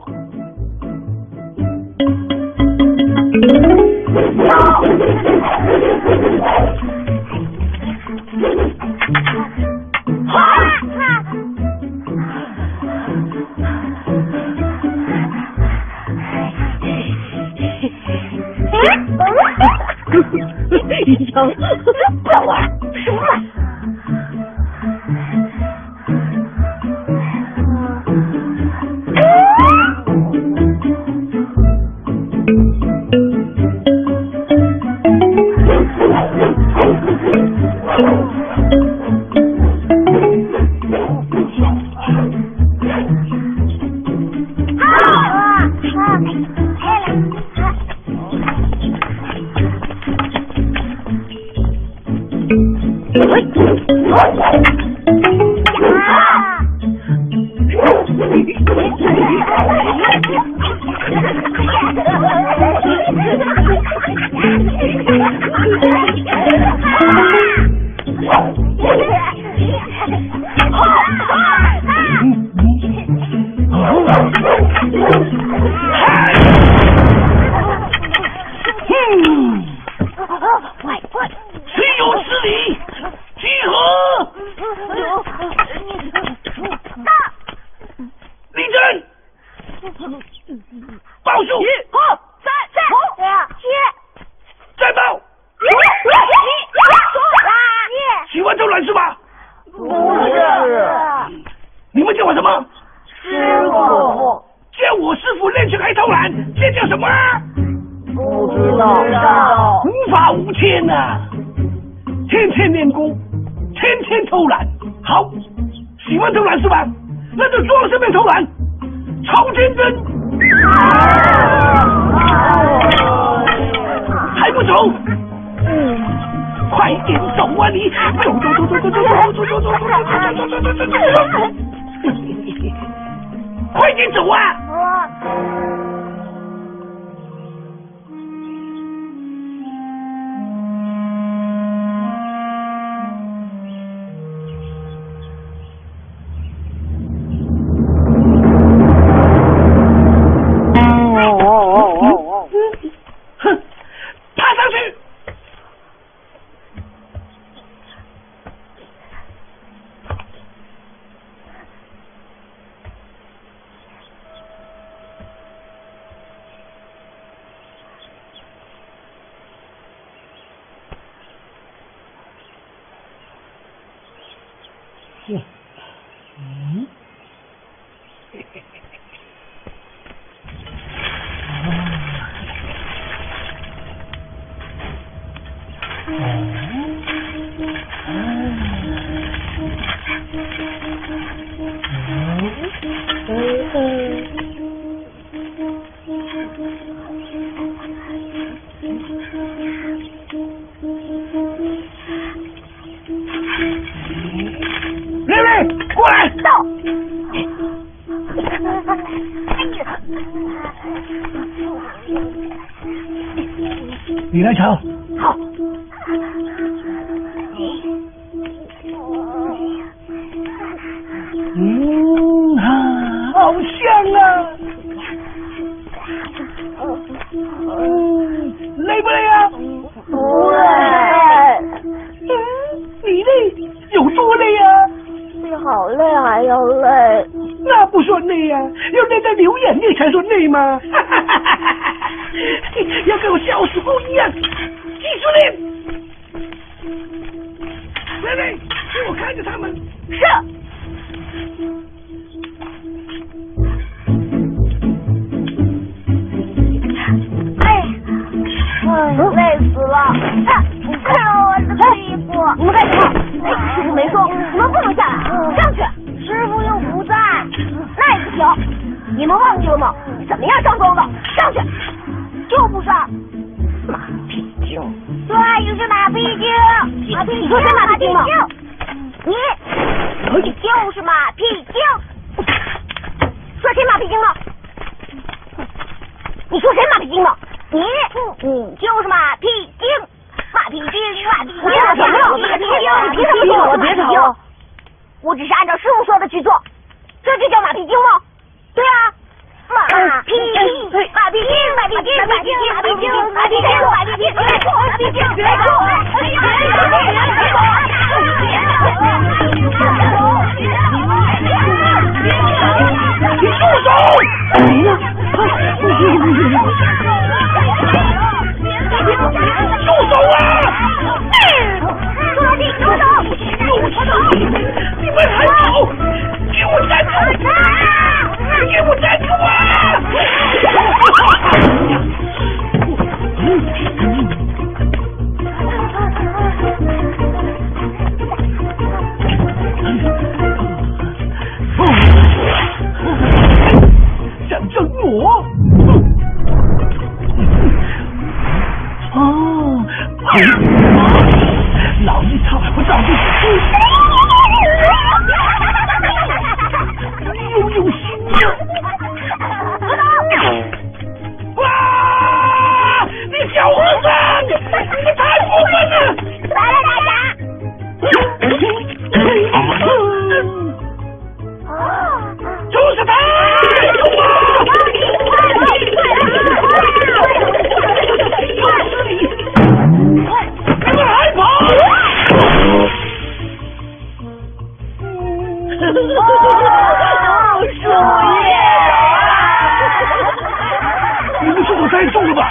D: 不要玩，输了。
C: 谁有失礼？集合！立正！报数！
D: 好，3、7、
C: 再报！喜欢偷懒是吧？
D: 不是。
C: 你们叫我什么？
D: 师傅。
C: 叫我师傅练拳还偷懒，这叫什么？
D: 不知道。
C: 无法无天呐！天天练功，天天偷懒。好，喜欢偷懒是吧？那就装身边偷懒，超天真。还不走？快点走啊你！走！快点走啊！哼，爬上去！妹妹，过来！
D: 到。
C: 你来瞧。
D: 好。
C: 好香啊！累不累啊？
D: 不累。
C: 累呀，要累得流眼泪才说累吗？要跟我小时候一样，记住练。妹妹，给我看着他们。
D: 是。累死了！我的屁股！你们干什么？师傅没说，你们不能下来，上去！师傅又不在，那也不行。你们忘记了吗？怎么样上钩的？上去！就不上。马屁精！对，就是马屁精！马屁精！你说谁马屁精吗？你就是马屁精！说谁马屁精呢？你说谁马屁精呢？你就是马屁精，马屁精，马屁精，我别吵，我只是按照师傅说的去做，这就叫马屁精吗？对啊，马屁精，马屁精，马屁精，马屁精，马屁精，马屁精，马屁精，马屁精，别走，
C: 你住手！没了，住手啊！住手！你们还跑！给我站住！给我站住啊！想整我？哦，老一套还不照顾，有心啊！哇！你小和尚，你太过分了！
D: 来了，大家！
C: 就是他！你们速度太重了吧？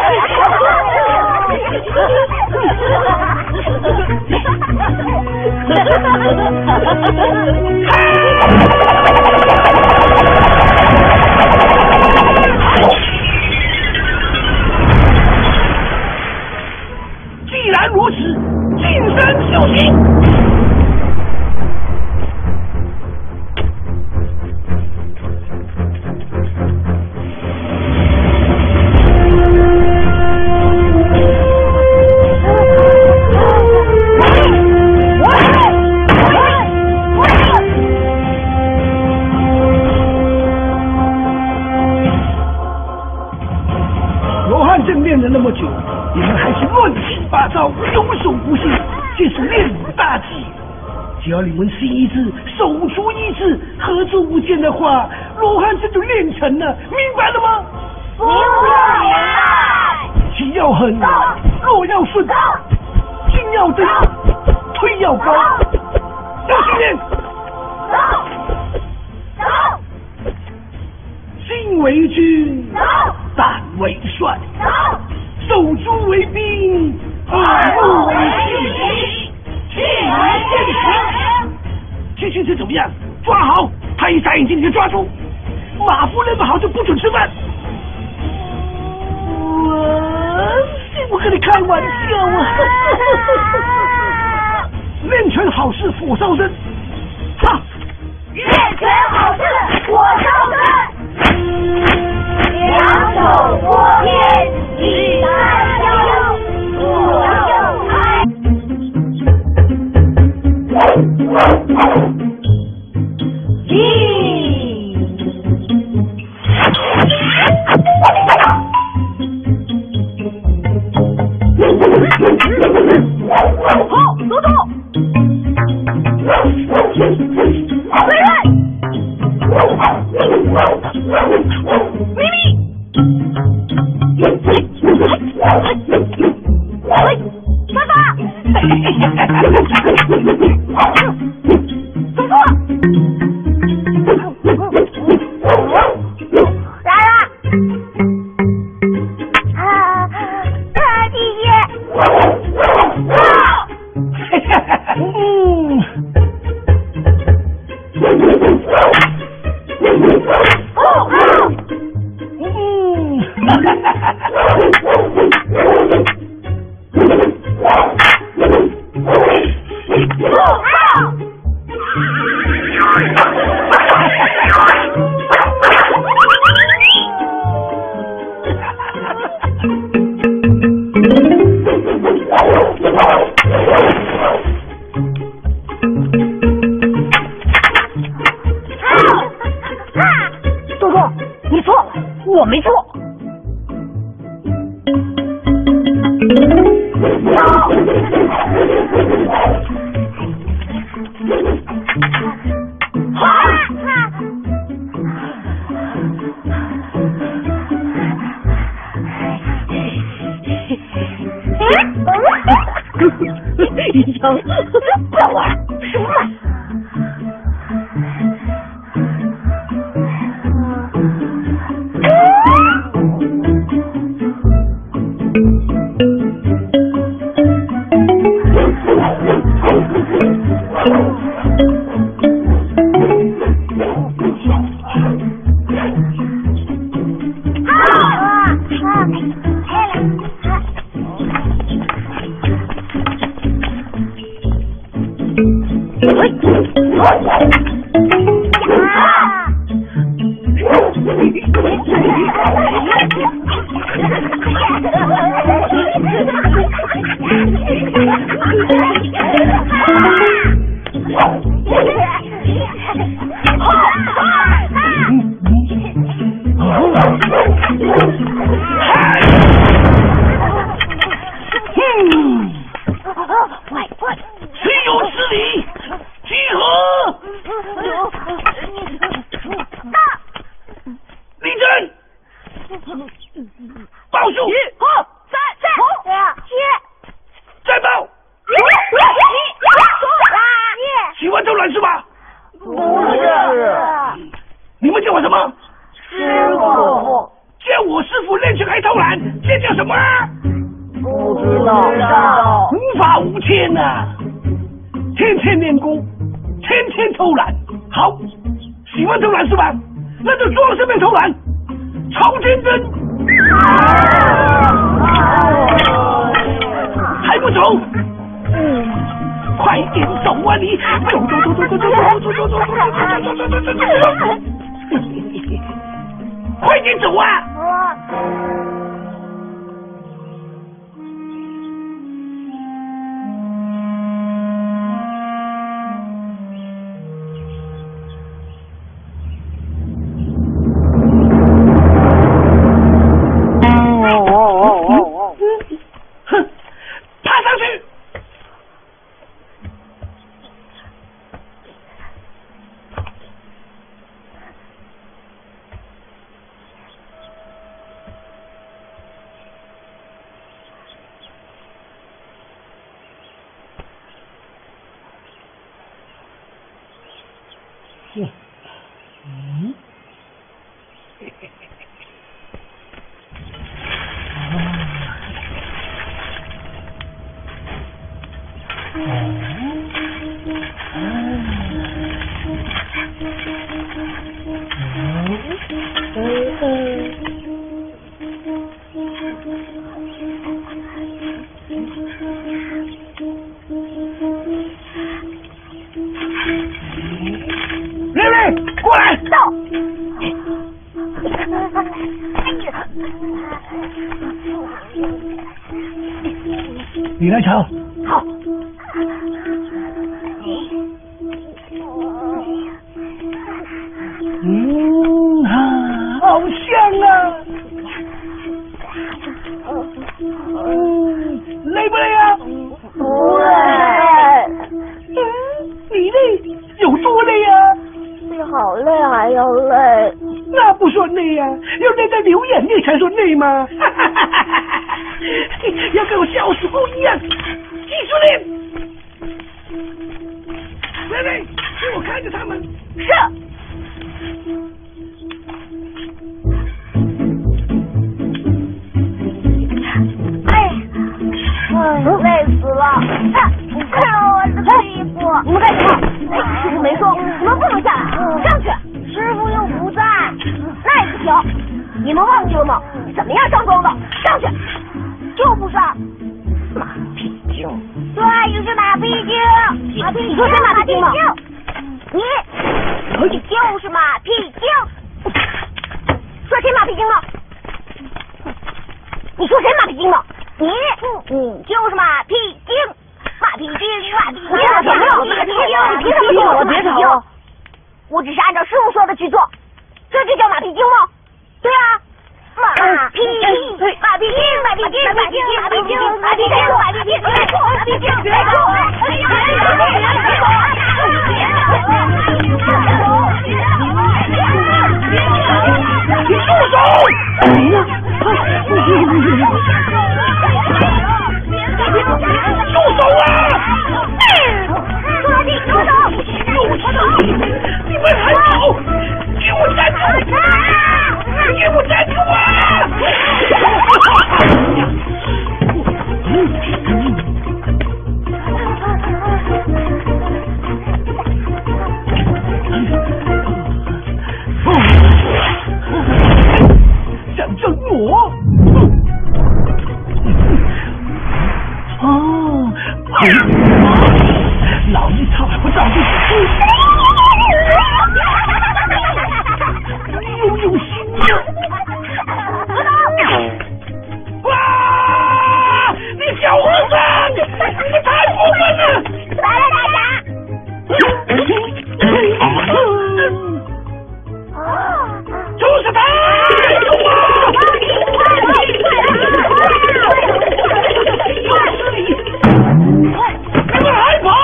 C: 既然如此，净身修行。练了那么久，你们还是乱七八糟，有手不信，这是练武大忌。只要你们心一致，手足一致，合作无间的话，罗汉这就练成了，明白了吗？
D: 明白。
C: 气要狠，落要顺，进要真，推要高，要训练。心为君，胆为帅，手足为兵，耳目为器，气为剑强。这怎么样？抓好，他一眨眼睛你就抓住。马夫练不好就不准吃饭。我跟你开玩笑啊！练拳好事火烧身，哈！
D: 练拳好事火烧身，两手拨天，一抬腰，左右拍。好，走走。来来。咪咪。爸爸。走错。 不要玩，什么玩？
C: 你来瞧。
D: 好。
C: 好香啊！累不累啊？
D: 不累。
C: 你累？有多累啊？
D: 好累还要累。
C: 那不算累啊，要累得流眼泪才算累吗？要跟我小时候一样，继续练。妹妹，给我看着他们。
D: 是。累死了！我的屁股！你们干什么？师傅没说，你们不能下来，上去。师傅又不在，那也不行。你们忘记了吗？怎么样上钩的？上去！就不上。马屁精！对，就是马屁精。马屁精！你说谁马屁精吗？你就是马屁精。说谁马屁精了？你说谁马屁精了？你就是马屁精，马屁精，马屁精，我别吵！我只是按照师傅说的去做，这就叫马屁精吗？对啊，马屁精，马屁精，马屁精，马屁精，马屁精，马屁精，马屁精，马屁精，别走！
C: 你住手！住手啊！ 老一套还不照顾你有心啊！哇！你小和尚，你太过分了！
D: 来了，大家。
C: 就是他！你们还跑！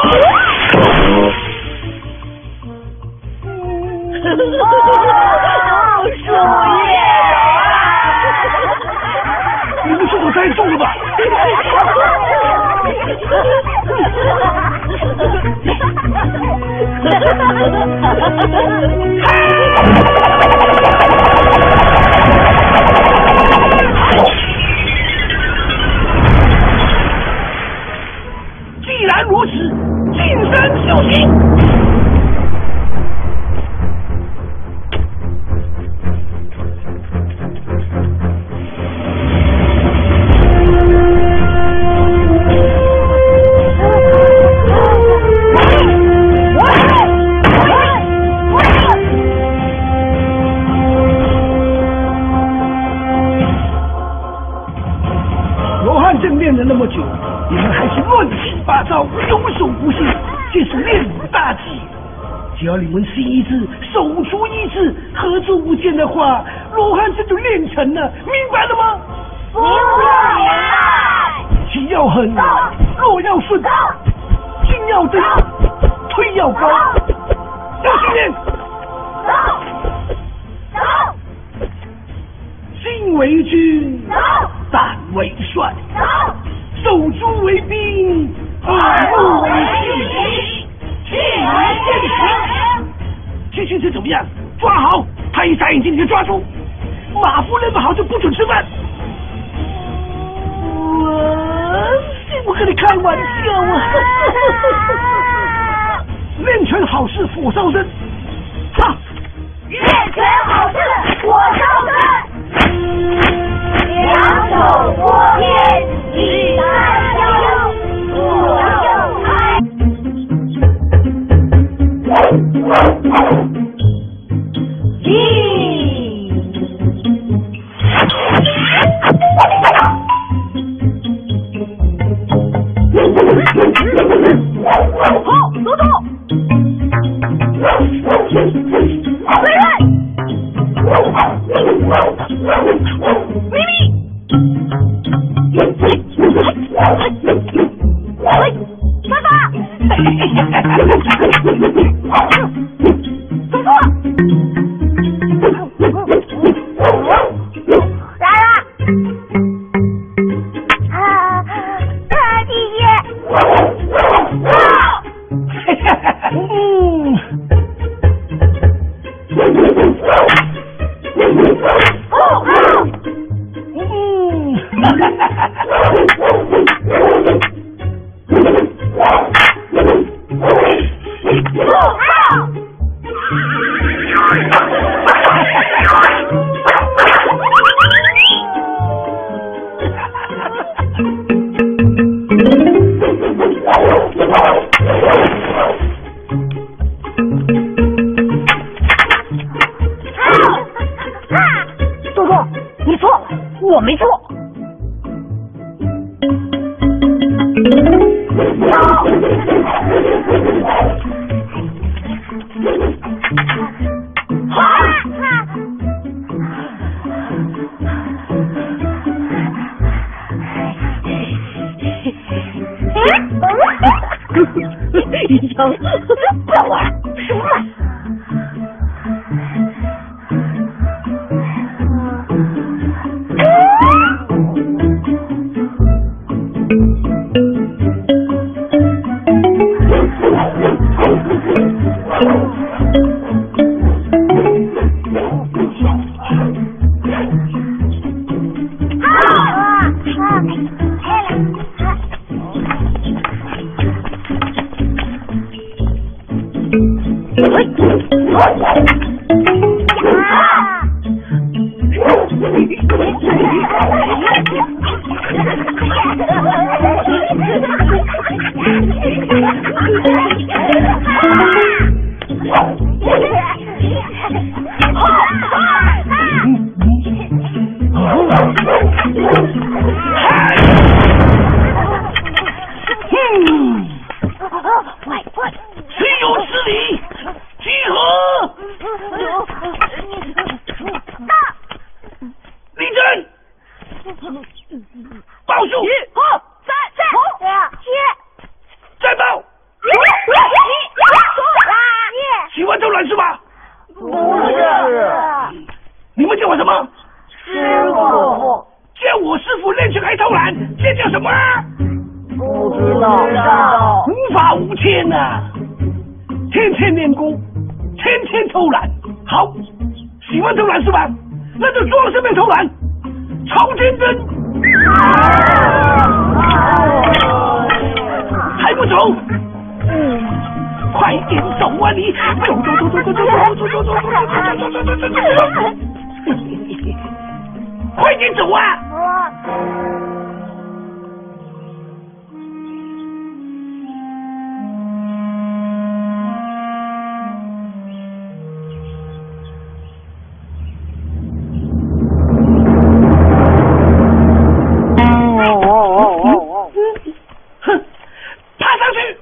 D: 树叶
C: 你们是否太重了吧？既然如此，净身修行。练了那么久，你们还是乱七八糟，有手不信，这是练武大忌。只要你们心一致，手足一致，合作无间的话，罗汉这就练成了，明白了吗？
D: 明白。
C: 气要狠，落要顺，进要真，推要高，要训练。心为君，胆为帅，手足为兵，耳目为器，气为剑强。这训这怎么样？抓好，他一眨眼睛你就抓住。马夫练不好就不准吃饭。我不跟你开玩笑啊！练成好事火烧身，哈！
D: 练成好事火烧身。两手拨天，一抬腰，左右拍。好，走走。微微。爸爸，走错。来了。弟弟。豆豆，你错了，我没错。不要玩，什么玩？
C: 快！谁有失礼？集合！立正！报数！
D: 好，3、
C: 再报！喜欢偷懒是吧？
D: 不是。
C: 你们叫我什么？
D: 师傅。
C: 叫我师傅练拳还偷懒，这叫什么？
D: 不知道。
C: 无法无天呐！天天练功，天天偷懒。好，喜欢偷懒是吧？那就装身边偷懒，超天真。还不走？快点走啊你！走！快点走啊！哼，爬上去！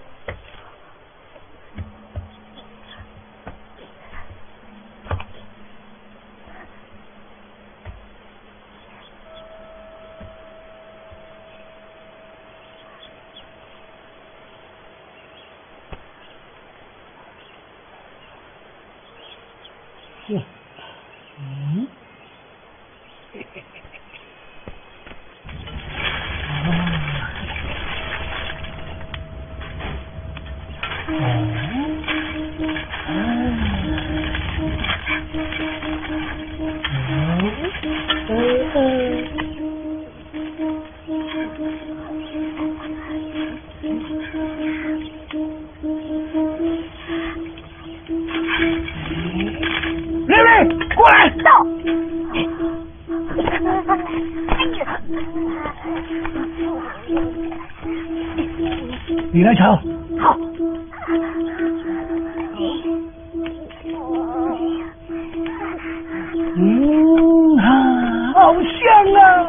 C: 瑞过来！
D: 到。
C: 你来瞧。
D: 好。
C: 好香啊！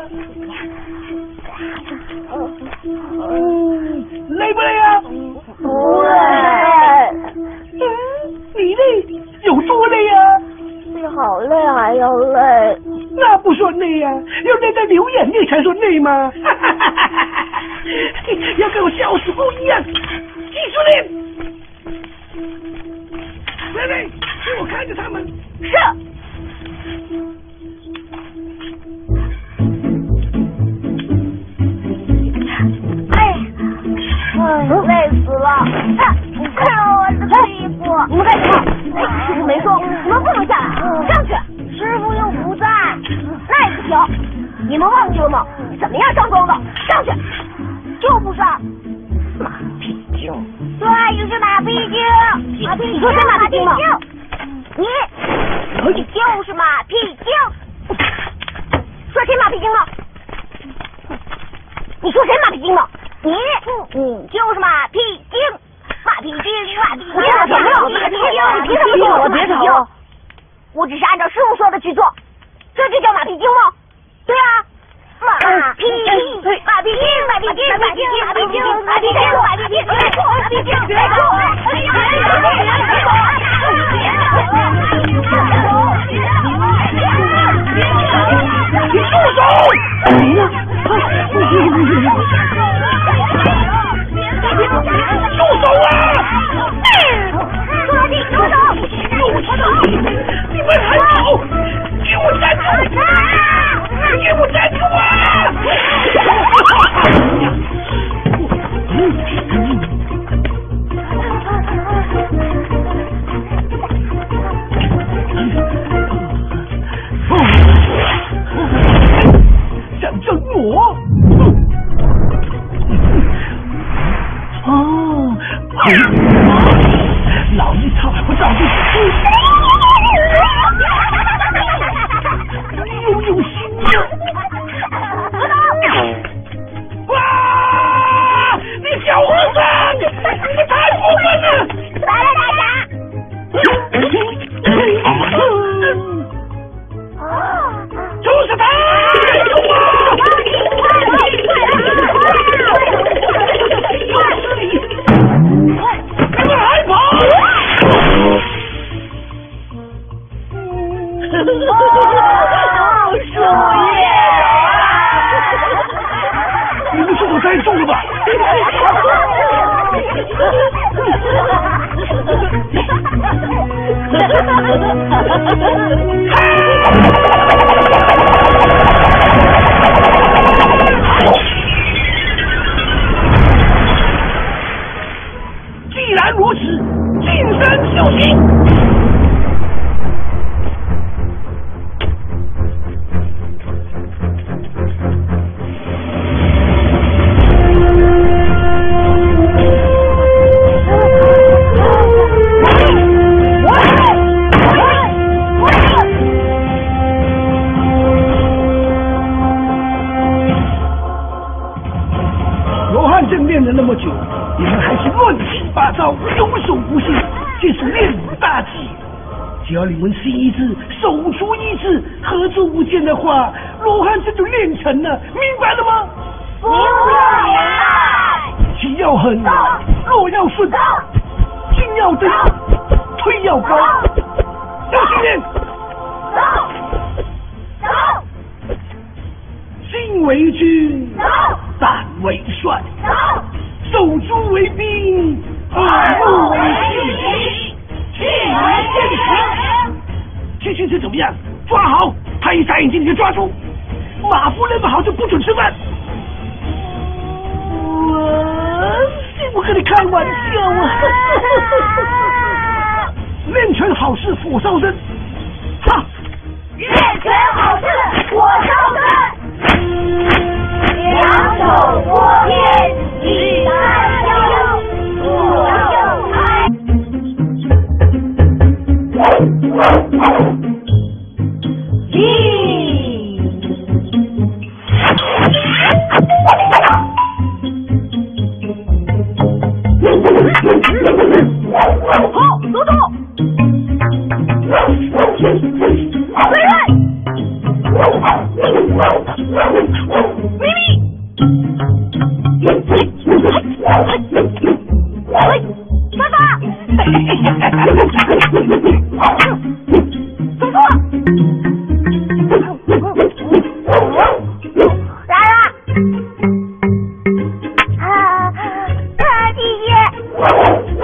C: 累不累啊？
D: 不累。
C: 你累？有多累啊？
D: 好累还要累。
C: 那不算累啊，要累得流眼泪才算累吗？要跟我小时候一样，继续练。妹妹，给我看着他们。
D: 是。累死了！看我的屁股！你们干什么？师傅没说，你们不能下来，上去！师傅又不在，那也不行。你们忘记了吗？怎么样上钩的？上去！就不上。马屁精！对，就是马屁精！马屁精！你说谁马屁精吗？你就是马屁精！说谁马屁精了？你说谁马屁精了？你就是马屁精！马屁精！马屁精！你凭什么说我是马屁精？我只是按照师傅说的去做，这就叫马屁精吗？对啊，马屁精！马屁精！马屁精！马屁精！马屁精！马屁精！马屁精！马屁精！别动！
C: 你住手！住手啊！
D: 住手！
C: 你们还跑！给我站住！给我站住啊！想整我？老一套还不照进去？又有心呀！哇！你小和尚，你太过分
D: 树叶
C: 你们这都太重了吧？既然如此，进山修行。练了那么久，你们还是乱七八糟，有手不信，这是练武大忌。只要你们心一致，手足一致，合作无间的话，罗汉这就练成了，明白了吗？
D: 明白。
C: 气要狠，落要顺，进要正，推要高，要训练。心为君，胆为帅，手足为兵，耳目为器，气为剑强。这训是怎么样？抓好，他一眨眼睛你就抓住。马夫练不好就不准吃饭。我不跟你开玩笑啊！练成好事火烧身，哈！
D: 练成好事火烧身。两手拨天，一抬腰，左右拍。好，走走。来人！咪咪。爸爸，走错。来了。弟弟。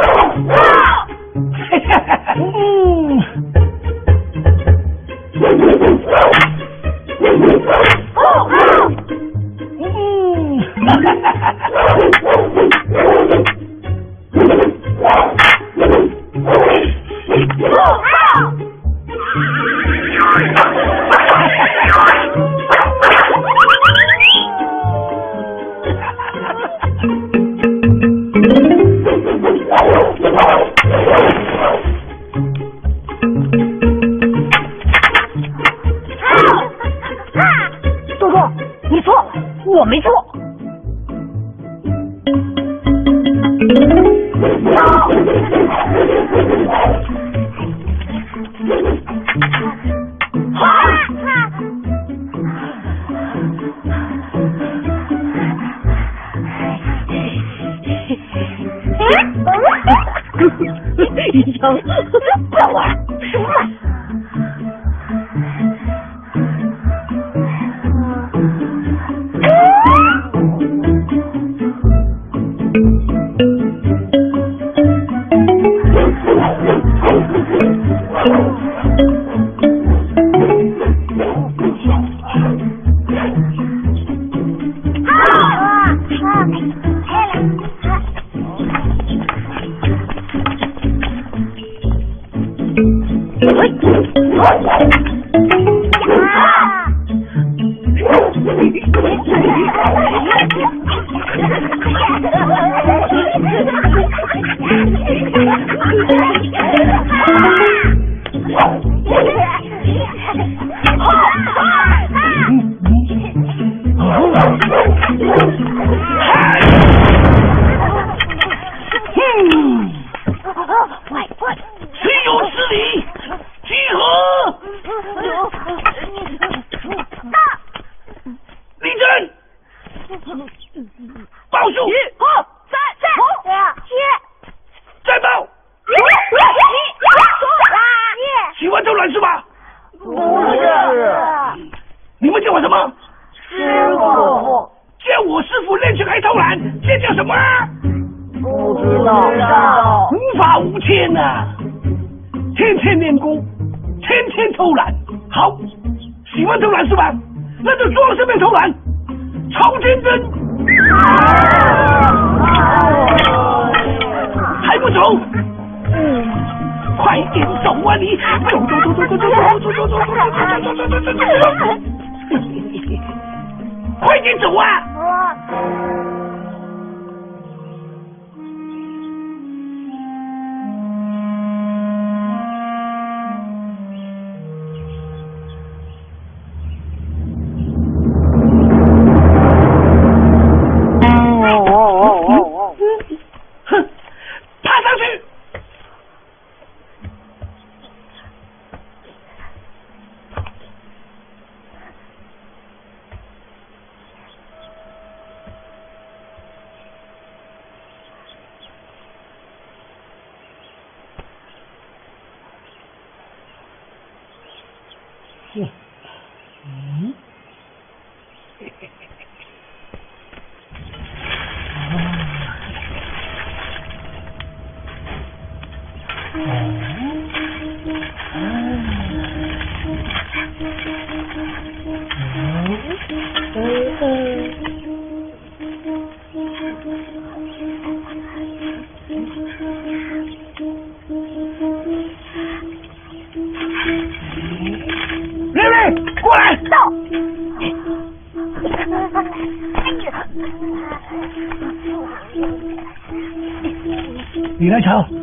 D: 多多，你错了，我没错。不要玩，什么玩？
C: 岂有此理！集合！立正！报数！好，3、2、7，再报
A: 道。
C: 无法无天呐，天天练功，天天偷懒。好，喜欢偷懒是吧？那就装上面偷懒，超天真。还不走？快点走啊你！走！快点走啊！哼，爬上去！瑞瑞，过来！
D: 到。
C: 你来瞧，